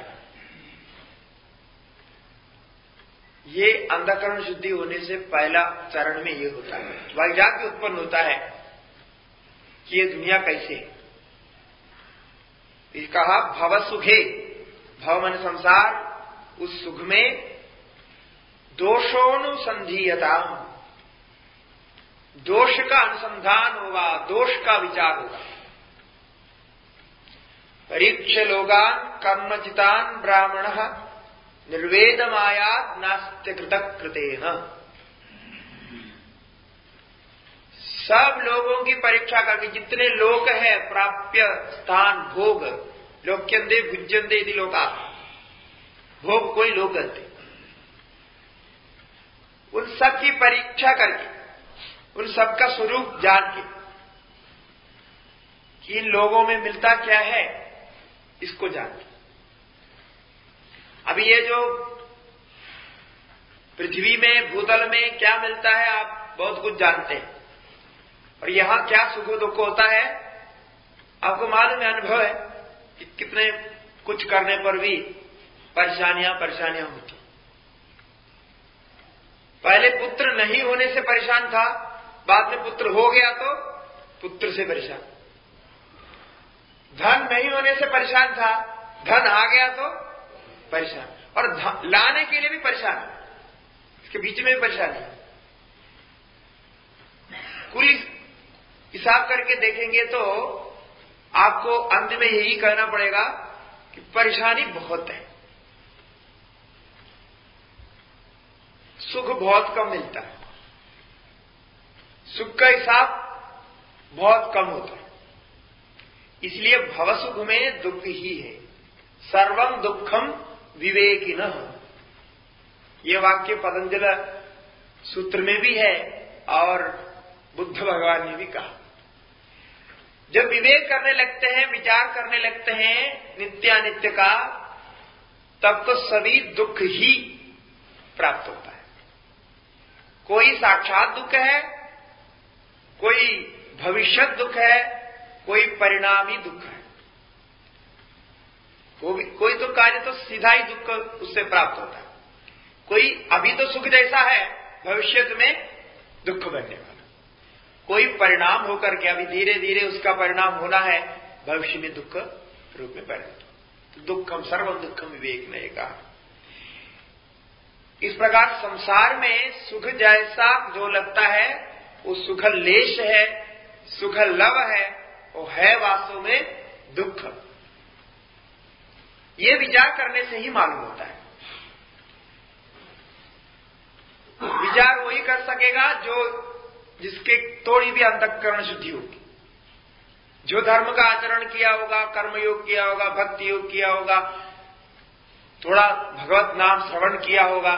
ये अंतःकरण शुद्धि होने से पहला चरण में ये होता है। वैराग्य उत्पन्न होता है कि ये दुनिया कैसे है। ये कहा भव सुखे, भव मन संसार, उस सुख में दोषोनुसंधीयता, दोष का अनुसंधान होगा, दोष का विचार होगा। परीक्ष लोगान कर्मचितान ब्राह्मणः निर्वेदमायात् नास्त्य कृतकृतेन। सब लोगों की परीक्षा करके, जितने लोक है, प्राप्य स्थान, भोग, लोक्यंदे भुज्यंदे यदि लोका, भोग कोई लोग करते, उन सब की परीक्षा करके, उन सब का स्वरूप जान के कि इन लोगों में मिलता क्या है, इसको जान के अभी ये जो पृथ्वी में, भूतल में क्या मिलता है आप बहुत कुछ जानते हैं, और यहां क्या सुख दुख होता है आपको मालूम है, अनुभव है कि कितने कुछ करने पर भी परेशानियां होती। पहले पुत्र नहीं होने से परेशान था, बाद में पुत्र हो गया तो पुत्र से परेशान। धन नहीं होने से परेशान था, धन आ गया तो परेशान, और लाने के लिए भी परेशान, इसके बीच में भी परेशानी। कुल हिसाब करके देखेंगे तो आपको अंत में यही कहना पड़ेगा कि परेशानी बहुत है, सुख बहुत कम मिलता है, सुख का हिसाब बहुत कम होता है। इसलिए भवसुख में दुख ही है, सर्वं दुखम विवेकिनः। ये वाक्य पतंजल सूत्र में भी है और बुद्ध भगवान ने भी कहा। जब विवेक करने लगते हैं, विचार करने लगते हैं नित्यानित्य का, तब तो सभी दुख ही प्राप्त होता है। कोई साक्षात दुख है, कोई भविष्यत दुख है, कोई परिणामी दुख है, कोई तो कार्य तो सीधा ही दुख उससे प्राप्त होता है, कोई अभी तो सुख जैसा है, भविष्य में दुख बनने वाला, कोई परिणाम होकर के अभी धीरे धीरे उसका परिणाम होना है, भविष्य में दुख रूप में परिणत। तो दुखम सर्वं दुखम विवेक ने कहा। इस प्रकार संसार में सुख जैसा जो लगता है वो सुख लेश है, सुख लव है, वो है वास्तव में दुख। ये विचार करने से ही मालूम होता है। विचार वही कर सकेगा जो जिसके थोड़ी भी अंतःकरण शुद्धि होगी, जो धर्म का आचरण किया होगा, कर्मयोग किया होगा, भक्ति योग किया होगा, थोड़ा भगवत नाम श्रवण किया होगा,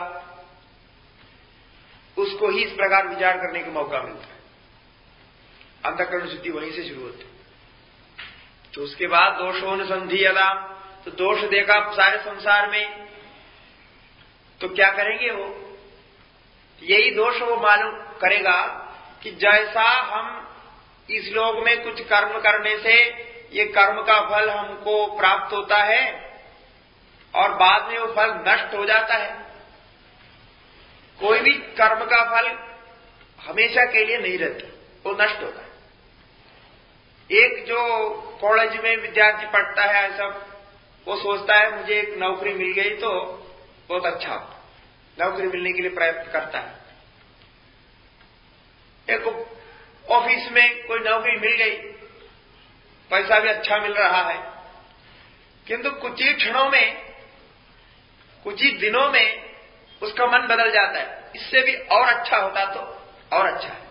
उसको ही इस प्रकार विचार करने का मौका मिलता है। अंतःकरण शुद्धि वहीं से शुरू होती है। तो उसके बाद दोषोनुसंधि यदा, तो दोष देखा सारे संसार में, तो क्या करेंगे वो? यही दोष वो मालूम करेगा कि जैसा हम इस लोक में कुछ कर्म करने से ये कर्म का फल हमको प्राप्त होता है और बाद में वो फल नष्ट हो जाता है। कोई भी कर्म का फल हमेशा के लिए नहीं रहता, वो नष्ट होता है। एक जो कॉलेज में विद्यार्थी पढ़ता है ऐसा, वो सोचता है मुझे एक नौकरी मिल गई तो बहुत अच्छा, नौकरी मिलने के लिए प्रयत्न करता है। एक ऑफिस में कोई नौकरी मिल गई, पैसा भी अच्छा मिल रहा है, किंतु कुछ ही क्षणों में, कुछ ही दिनों में उसका मन बदल जाता है, इससे भी और अच्छा होता तो और अच्छा है।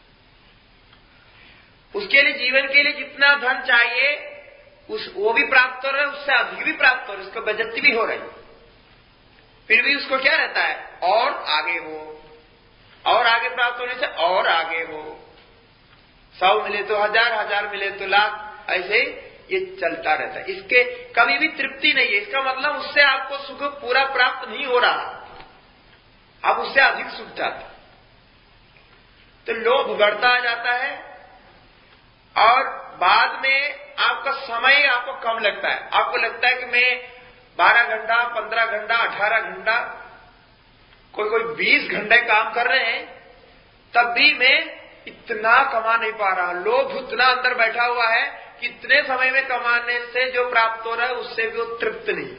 उसके लिए जीवन के लिए जितना धन चाहिए वो भी प्राप्त हो रहा है, उससे अधिक भी प्राप्त हो रहा है, उसका बचत भी हो रही है। फिर भी उसको क्या रहता है? और आगे हो, और आगे प्राप्त होने से और आगे हो। 100 मिले तो 1000, 1000 मिले तो लाख, ऐसे ये चलता रहता है। इसके कभी भी तृप्ति नहीं है। इसका मतलब उससे आपको सुख पूरा प्राप्त नहीं हो रहा, अब उससे अधिक सुख चाहते, तो लोभ बढ़ता जाता है और बाद में आपका समय आपको कम लगता है। आपको लगता है कि मैं 12 घंटा, 15 घंटा, 18 घंटा, कोई 20 घंटे काम कर रहे हैं, तब भी मैं इतना कमा नहीं पा रहा। लोभ उतना अंदर बैठा हुआ है कि इतने समय में कमाने से जो प्राप्त हो रहा है उससे भी वो तृप्त नहीं।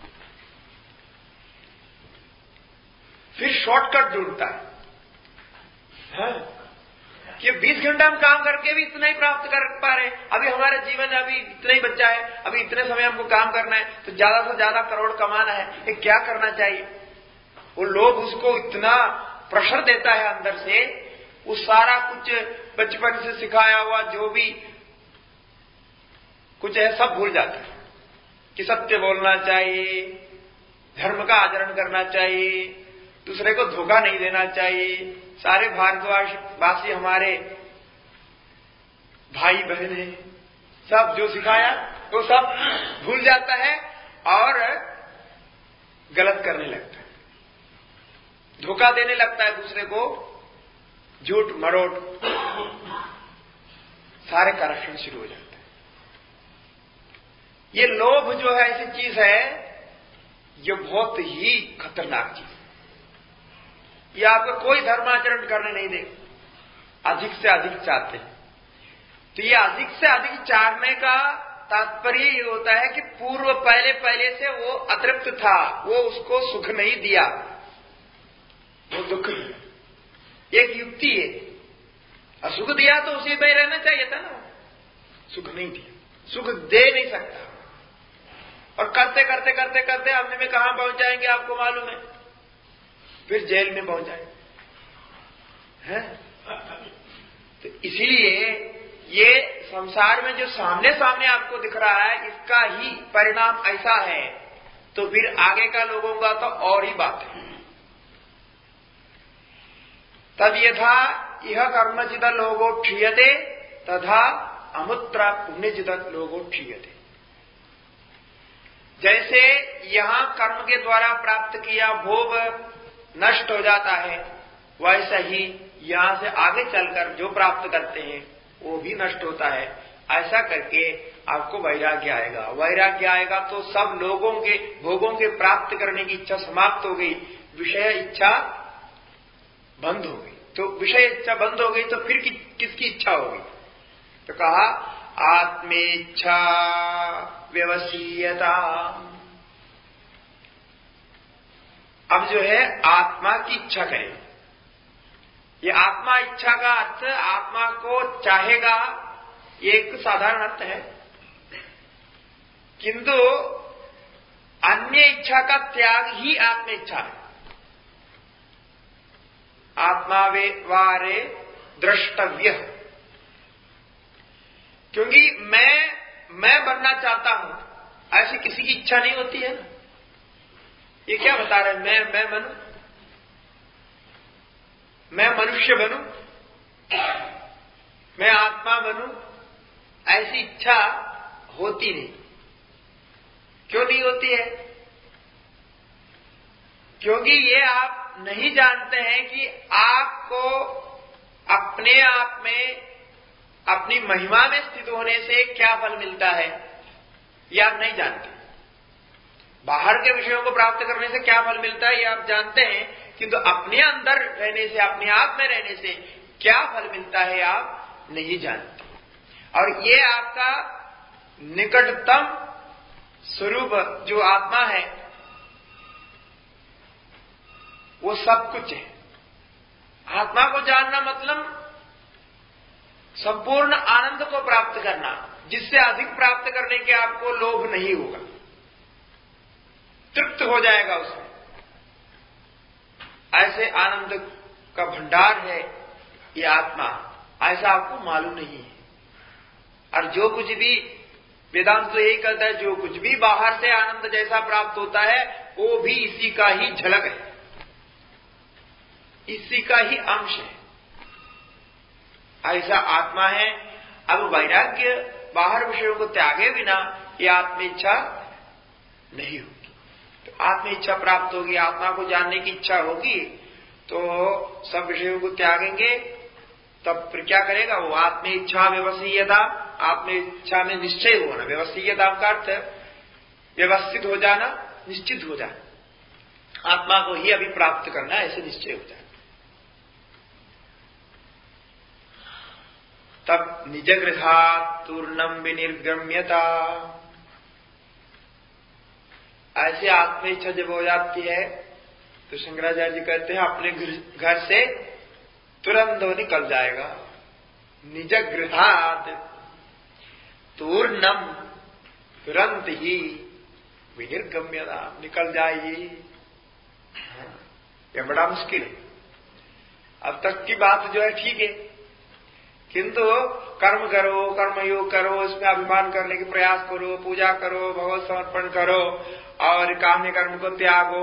फिर शॉर्टकट ढूंढता है कि 20 घंटा हम काम करके भी इतना ही प्राप्त कर पा रहे हैं, अभी हमारा जीवन अभी इतना ही बच्चा है, अभी इतने समय हमको काम करना है, तो ज्यादा से ज्यादा करोड़ कमाना है, ये क्या करना चाहिए? वो लोग उसको इतना प्रेशर देता है अंदर से, वो सारा कुछ बचपन से सिखाया हुआ जो भी कुछ है सब भूल जाता है कि सत्य बोलना चाहिए, धर्म का आचरण करना चाहिए, दूसरे को धोखा नहीं देना चाहिए। सारे भारतवासी हमारे भाई बहन हैं, सब जो सिखाया वो सब भूल जाता है और गलत करने लगता है, धोखा देने लगता है दूसरे को, झूठ मरोट सारे करप्शन शुरू हो जाते हैं। ये लोभ जो है ऐसी चीज है, ये बहुत ही खतरनाक चीज है। ये आपको कोई धर्माचरण करने नहीं देगा, अधिक से अधिक चाहते हैं। तो ये अधिक से अधिक चाहने का तात्पर्य ये होता है कि पूर्व पहले से वो अतृप्त था, वो उसको सुख नहीं दिया, वो दुख दिया। एक युक्ति है, और सुख दिया तो उसी में रहना चाहिए था ना, सुख नहीं दिया, सुख दे नहीं सकता। और करते करते करते करते अंत में कहां पहुंच जाएंगे आपको मालूम है, फिर जेल में पहुंच जाएंगे हैं? तो इसीलिए ये संसार में जो सामने सामने आपको दिख रहा है, इसका ही परिणाम ऐसा है, तो फिर आगे का लोगों का तो और ही बात है। तब यथा यह कर्मचिद लोगो क्षीयते तथा अमुत्र पुण्यचिद लोगो क्षीयते। जैसे यहां कर्म के द्वारा प्राप्त किया भोग नष्ट हो जाता है, वैसा ही यहां से आगे चलकर जो प्राप्त करते हैं वो भी नष्ट होता है। ऐसा करके आपको वैराग्य आएगा। वैराग्य आएगा तो सब लोगों के भोगों के प्राप्त करने की इच्छा समाप्त हो गई, विषय इच्छा बंद हो गई। तो विषय इच्छा बंद हो गई तो फिर किसकी इच्छा होगी? तो कहा आत्मेच्छा व्यवसीयता। अब जो है आत्मा की इच्छा करें। ये आत्मा इच्छा का अर्थ आत्मा को चाहेगा, ये एक साधारण अर्थ है, किंतु अन्य इच्छा का त्याग ही आत्म इच्छा है। आत्मा वे वारे द्रष्टव्य, क्योंकि मैं बनना चाहता हूं, ऐसी किसी की इच्छा नहीं होती है ना। ये क्या बता रहे हैं? मैं बनूं, मैं मनुष्य बनूं, मैं आत्मा बनूं, ऐसी इच्छा होती नहीं। क्यों नहीं होती है? क्योंकि ये आप नहीं जानते हैं कि आपको अपने आप में अपनी महिमा में स्थित होने से क्या फल मिलता है, ये आप नहीं जानते। बाहर के विषयों को प्राप्त करने से क्या फल मिलता है ये आप जानते हैं, किंतु अपने अंदर रहने से, अपने आप में रहने से क्या फल मिलता है आप नहीं जानते। और ये आपका निकटतम स्वरूप जो आत्मा है वो सब कुछ है। आत्मा को जानना मतलब संपूर्ण आनंद को प्राप्त करना, जिससे अधिक प्राप्त करने के आपको लोभ नहीं होगा, तृप्त हो जाएगा उसमें। ऐसे आनंद का भंडार है ये आत्मा, ऐसा आपको मालूम नहीं है। और जो कुछ भी वेदांत तो यही कहता है, जो कुछ भी बाहर से आनंद जैसा प्राप्त होता है वो भी इसी का ही झलक है, इसी का ही अंश है। ऐसा आत्मा है। अब वैराग्य बाहर विषयों को त्यागे बिना ये आत्म इच्छा नहीं होगी। तो आत्म इच्छा प्राप्त होगी, आत्मा को जानने की इच्छा होगी, तो सब विषयों को त्यागेंगे। तब फिर क्या करेगा वो? आत्म इच्छा व्यवसीयता, आत्म इच्छा में निश्चय होना। व्यवसीयता का अर्थ व्यवस्थित हो जाना, निश्चित हो जाना, आत्मा को ही अभी प्राप्त करना, ऐसे निश्चय हो जाए। तब निज गृहात् तूर्णम विनिर्गम्यता। ऐसे आत्म इच्छा जब हो जाती है तो शंकराचार्य जी कहते हैं अपने घर से तुरंत वो निकल जाएगा। निज गृहात् तूर्णम, तुरंत ही विनिर्गम्यता, निकल जाएगी। यह बड़ा मुश्किल है। अब तक की बात जो है ठीक है, किंतु कर्म करो, कर्मयोग करो, इसमें अभिमान करने की प्रयास करो, पूजा करो, भगवत समर्पण करो और काम्य कर्म को त्यागो,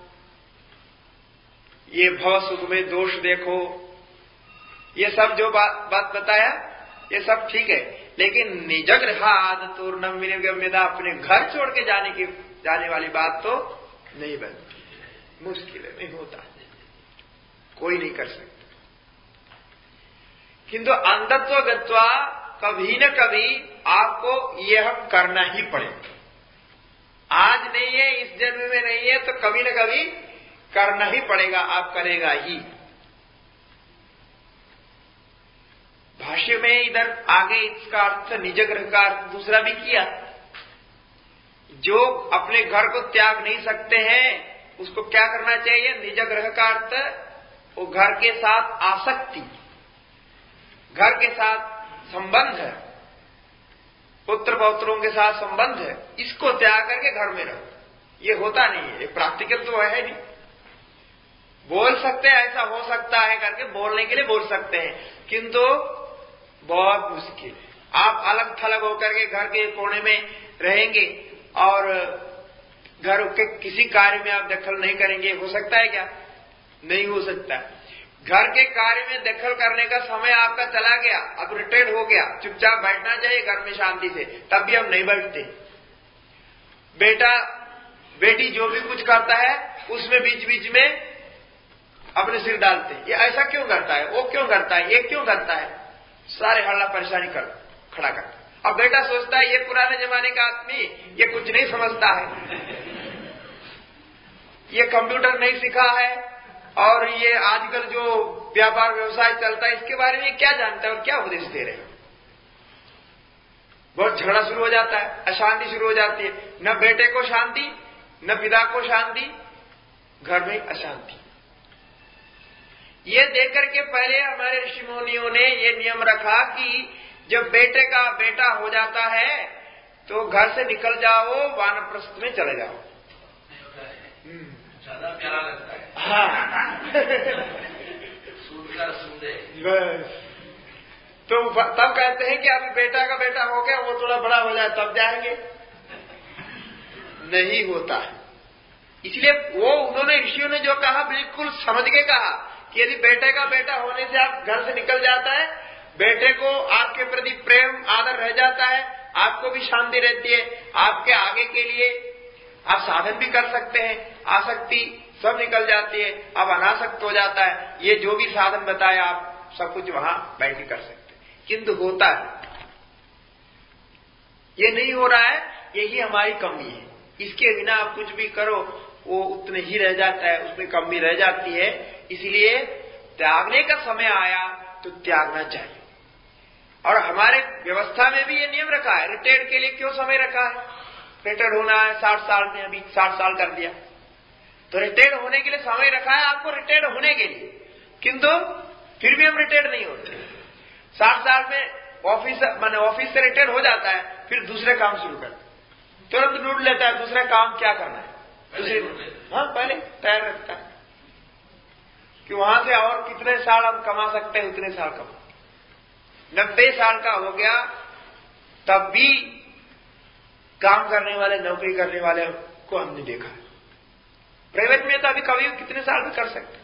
ये भव सुख में दोष देखो, ये सब जो बात बताया ये सब ठीक है। लेकिन निज गृहात् तूर्णम विनिर्गम्यता, अपने घर छोड़ के जाने वाली बात तो नहीं बनती, मुश्किल है, नहीं होता, कोई नहीं कर सकता। किंतु अंधत्व गत्वा कभी न कभी आपको यह करना ही पड़ेगा। आज नहीं है, इस जन्म में नहीं है, तो कभी न कभी करना ही पड़ेगा, आप करेगा ही। भाष्य में इधर आगे इसका अर्थ निजग्रह का अर्थ दूसरा भी किया। जो अपने घर को त्याग नहीं सकते हैं उसको क्या करना चाहिए? निजग्रह का अर्थ वो घर के साथ आसक्ति, घर के साथ संबंध है, पुत्र पौत्रों के साथ संबंध है, इसको त्याग करके घर में रहो। ये होता नहीं है, ये प्रैक्टिकल तो है नहीं। बोल सकते हैं ऐसा हो सकता है करके बोलने के लिए बोल सकते हैं, किंतु बहुत मुश्किल है। आप अलग थलग होकर के घर के कोने में रहेंगे और घर के किसी कार्य में आप दखल नहीं करेंगे, हो सकता है क्या? नहीं हो सकता। घर के कार्य में दखल करने का समय आपका चला गया, अब रिटायर्ड हो गया, चुपचाप बैठना चाहिए घर में शांति से, तब भी हम नहीं बैठते। बेटा बेटी जो भी कुछ करता है उसमें बीच बीच में अपने सिर डालते हैं, ये ऐसा क्यों करता है, वो क्यों करता है, ये क्यों करता है, सारे हल्ला परेशानी खड़ा करता है। अब बेटा सोचता है ये पुराने जमाने का आदमी, ये कुछ नहीं समझता है, ये कंप्यूटर नहीं सीखा है और ये आजकल जो व्यापार व्यवसाय चलता है इसके बारे में क्या जानता है और क्या उपदेश दे रहे हैं। बहुत झगड़ा शुरू हो जाता है, अशांति शुरू हो जाती है, न बेटे को शांति न पिता को शांति, घर में अशांति। ये देख करके पहले हमारे ऋषि मुनियों ने ये नियम रखा कि जब बेटे का बेटा हो जाता है तो घर से निकल जाओ, वानप्रस्थ में चले जाओ। ज्यादा प्यारा लगता है। हाँ सुनते बस। तो तब कहते हैं कि अभी बेटा का बेटा हो गया, वो थोड़ा बड़ा हो जाए तब जाएंगे। नहीं होता है। इसलिए वो उन्होंने ऋषियों ने जो कहा बिल्कुल समझ के कहा कि यदि बेटे का बेटा होने से आप घर से निकल जाता है, बेटे को आपके प्रति प्रेम आदर रह जाता है, आपको भी शांति रहती है, आपके आगे के लिए आप साधन भी कर सकते हैं, आसक्ति सब निकल जाती है, अब अनासक्त हो जाता है। ये जो भी साधन बताया आप सब कुछ वहां बैठ के कर सकते हैं, किंतु होता है ये नहीं हो रहा है, यही हमारी कमी है। इसके बिना आप कुछ भी करो वो उतने ही रह जाता है, उसमें कमी रह जाती है। इसलिए त्यागने का समय आया तो त्यागना चाहिए। और हमारे व्यवस्था में भी ये नियम रखा है। रिटायर्ड के लिए क्यों समय रखा है? रिटायर्ड होना है 60 साल में, अभी 60 साल कर दिया तो रिटायर्ड होने के लिए समय रखा है आपको, रिटायर्ड होने के लिए, किंतु फिर भी हम रिटायर्ड नहीं होते। 60 साल में ऑफिस से रिटायर्ड हो जाता है, फिर दूसरे काम शुरू करते, तुरंत ढूंढ लेता है दूसरा काम क्या करना है, दूसरे पहले तैयार रखता है कि वहां से और कितने साल हम कमा सकते हैं, उतने साल कमा। 90 साल का हो गया तब भी काम करने वाले, नौकरी करने वाले को हमने देखा है। प्राइवेट में तो अभी कभी कितने साल भी कर सकते,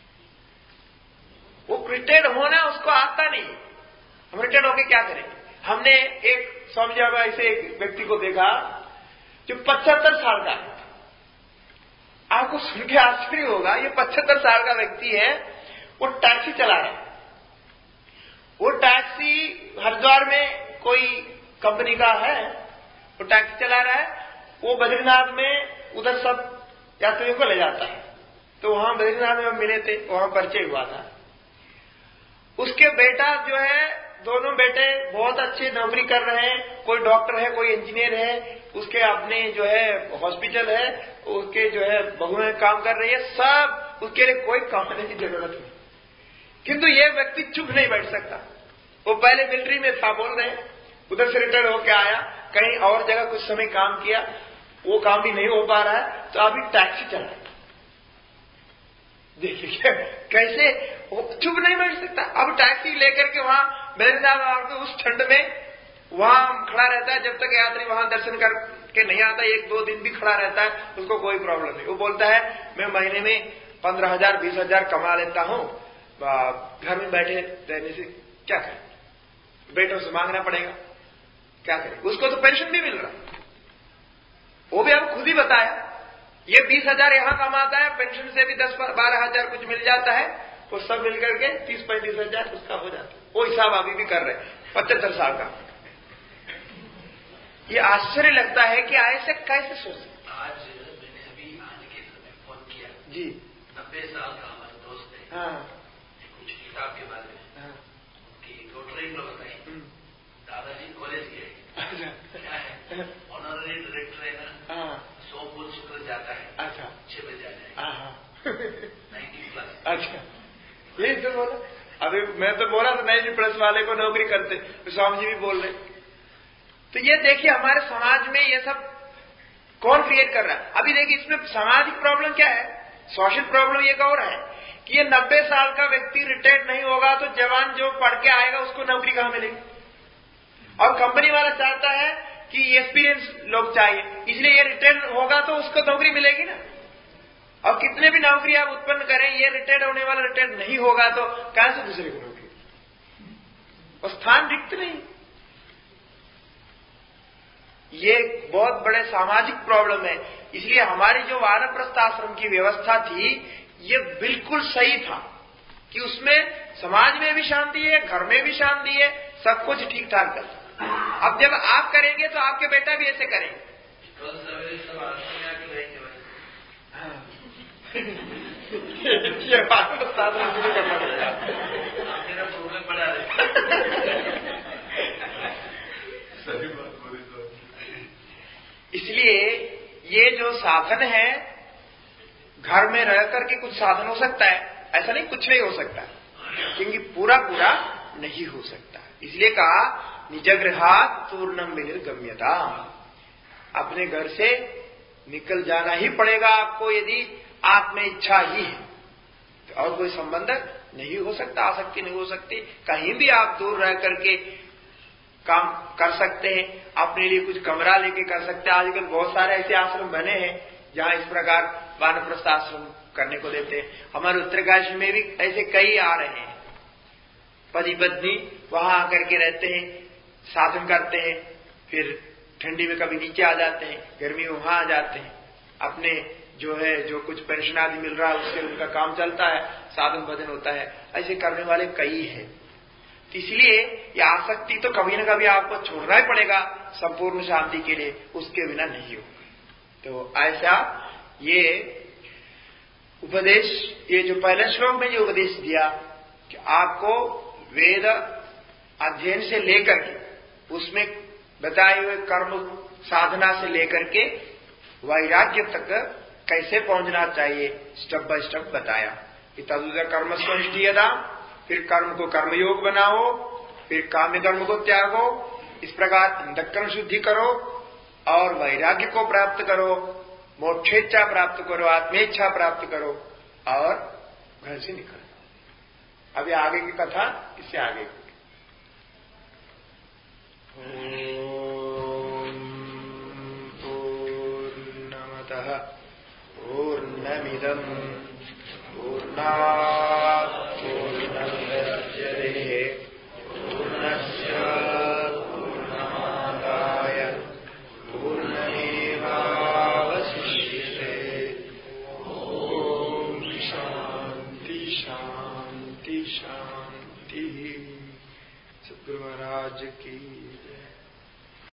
वो रिटायर्ड होना उसको आता नहीं। हम रिटायर्ड होके क्या करेंगे? हमने एक स्वामी जी ऐसे एक व्यक्ति को देखा जो 75 साल का है। आपको सुन के आश्चर्य होगा, ये 75 साल का व्यक्ति है, वो टैक्सी चला रहा है। वो टैक्सी हरिद्वार में कोई कंपनी का है, वो टैक्सी चला रहा है। वो बद्रीनाथ में उधर सब यात्रियों को ले जाता है। तो वहां बद्रीनाथ में हम मिले थे, वहां परिचय हुआ था। उसके बेटा जो है, दोनों बेटे बहुत अच्छे नौकरी कर रहे हैं, कोई डॉक्टर है, कोई इंजीनियर है, उसके अपने जो है हॉस्पिटल है, उसके जो है बहुएं काम कर रही है, सब उसके लिए कोई कमाने की जरूरत नहीं। किंतु ये व्यक्ति चुप नहीं बैठ सकता। वो पहले मिलिट्री में था, बोल रहे हैं, उधर से रिटायर होकर आया, कहीं और जगह कुछ समय काम किया, वो काम भी नहीं हो पा रहा है, तो अभी टैक्सी चला रहा है। देखिए कैसे वो चुप नहीं बैठ सकता। अब टैक्सी लेकर के वहां बद्रीनाथ के उस ठंड में वहां खड़ा रहता है, जब तक यात्री वहां दर्शन करके नहीं आता, 1-2 दिन भी खड़ा रहता है, उसको कोई प्रॉब्लम नहीं। वो बोलता है मैं महीने में 15,000 20,000 कमा लेता हूं, घर में बैठे रहने से क्या करें, बेटों से मांगना पड़ेगा, क्या करें। उसको तो पेंशन भी मिल रहा, वो भी अब खुद ही बताया ये 20,000 यहां कमाता है, पेंशन से भी 10-12 हजार कुछ मिल जाता है, वो सब मिलकर के 30-35 हजार उसका हो जाता है। वो हिसाब अभी भी कर रहे हैं 75 साल का। ये आश्चर्य लगता है कि ऐसे कैसे सोच। आज मैंने अभी आने के समय फोन किया जी, 90 साल का हमारा दोस्त है। हाँ, कुछ किताब के बारे में, हाँ, उनकी डॉक्टरेट में बताई। दादाजी कॉलेज गए, क्या है ऑनररी डायरेक्टर है ना, हाँ, सोमपुर शुक्र जाता है, अच्छा, 6 बजे आ जाए, हाँ, 90+। अच्छा, यही तो बोला। अभी मैं तो बोला था 90+ वाले को नौकरी करते, तो स्वामी जी भी बोल रहे। तो ये देखिए हमारे समाज में ये सब कौन क्रिएट कर रहा है। अभी देखिए इसमें सामाजिक प्रॉब्लम क्या है, सोशल प्रॉब्लम एक और है कि ये 90 साल का व्यक्ति रिटायर्ड नहीं होगा तो जवान जो पढ़ के आएगा उसको नौकरी कहां मिलेगी। और कंपनी वाला चाहता है कि एक्सपीरियंस लोग चाहिए, इसलिए ये रिटायर्ड होगा तो उसको नौकरी मिलेगी ना। और कितने भी नौकरी आप उत्पन्न करें, ये रिटायर्ड होने वाला रिटायर्ड नहीं होगा तो कैसे दूसरे को नौकरी, और स्थान रिक्त नहीं। ये बहुत बड़े सामाजिक प्रॉब्लम है। इसलिए हमारी जो वानप्रस्थ आश्रम की व्यवस्था थी ये बिल्कुल सही था कि उसमें समाज में भी शांति है, घर में भी शांति है, सब कुछ ठीक ठाक है। अब जब आप करेंगे तो आपके बेटा भी ऐसे करेंगे। कल सवेरे सब आश्रम में आके रहेंगे भाई। ये वानप्रस्थ आश्रम शुरू करना पड़ेगा। मेरा प्रॉब्लम बढ़ा रहे। सही बात बोली तो। इसलिए ये जो साधन है घर में रह करके कुछ साधन हो सकता है, ऐसा नहीं कुछ नहीं हो सकता, क्योंकि पूरा पूरा नहीं हो सकता। इसलिए कहा निजगृहात् पूर्णम विनिर्गम्यता, अपने घर से निकल जाना ही पड़ेगा आपको यदि आप में इच्छा ही है, तो और कोई संबंध नहीं हो सकता, आसक्ति नहीं हो सकती। कहीं भी आप दूर रह करके काम कर सकते हैं, अपने लिए कुछ कमरा लेके कर सकते हैं। आजकल बहुत सारे ऐसे आश्रम बने हैं जहां इस प्रकार वानप्रस्थ आश्रम करने को देते हैं। हमारे उत्तरकाशी में भी ऐसे कई आ रहे हैं, पति पत्नी वहां आकर के रहते हैं, साधन करते हैं, फिर ठंडी में कभी नीचे आ जाते हैं, गर्मी में वहां आ जाते हैं, अपने जो है जो कुछ पेंशन आदि मिल रहा है उससे उनका काम चलता है, साधन भजन होता है। ऐसे करने वाले कई हैं। इसलिए ये आसक्ति तो कभी न कभी आपको छोड़ना ही पड़ेगा संपूर्ण शांति के लिए, उसके बिना नहीं होगा। तो ऐसा ये उपदेश, ये जो पहले श्लोक में जो उपदेश दिया कि आपको वेद अध्ययन से लेकर के उसमें बताए हुए कर्म साधना से लेकर के वैराग्य तक कैसे पहुंचना चाहिए स्टेप बाय स्टेप बताया कि तदुदर कर्म स्वनिष्ठीयता, फिर कर्म को कर्मयोग बनाओ, फिर काम्य कर्म को त्यागो, इस प्रकार अंतःकरण शुद्धि करो और वैराग्य को प्राप्त करो, मोक्षेच्छा प्राप्त करो, आत्मेच्छा प्राप्त करो और घर से निकल जाओ। अभी आगे की कथा इससे आगे की। पूर्णमतः पूर्णमिदम् पूर्णात् पूर्णमुदच्यते पूर्णस्य पूर्णमादाय पूर्णमेवावशिष्यते। ओम शांति शांति शांति। सद्गुरु महाराज की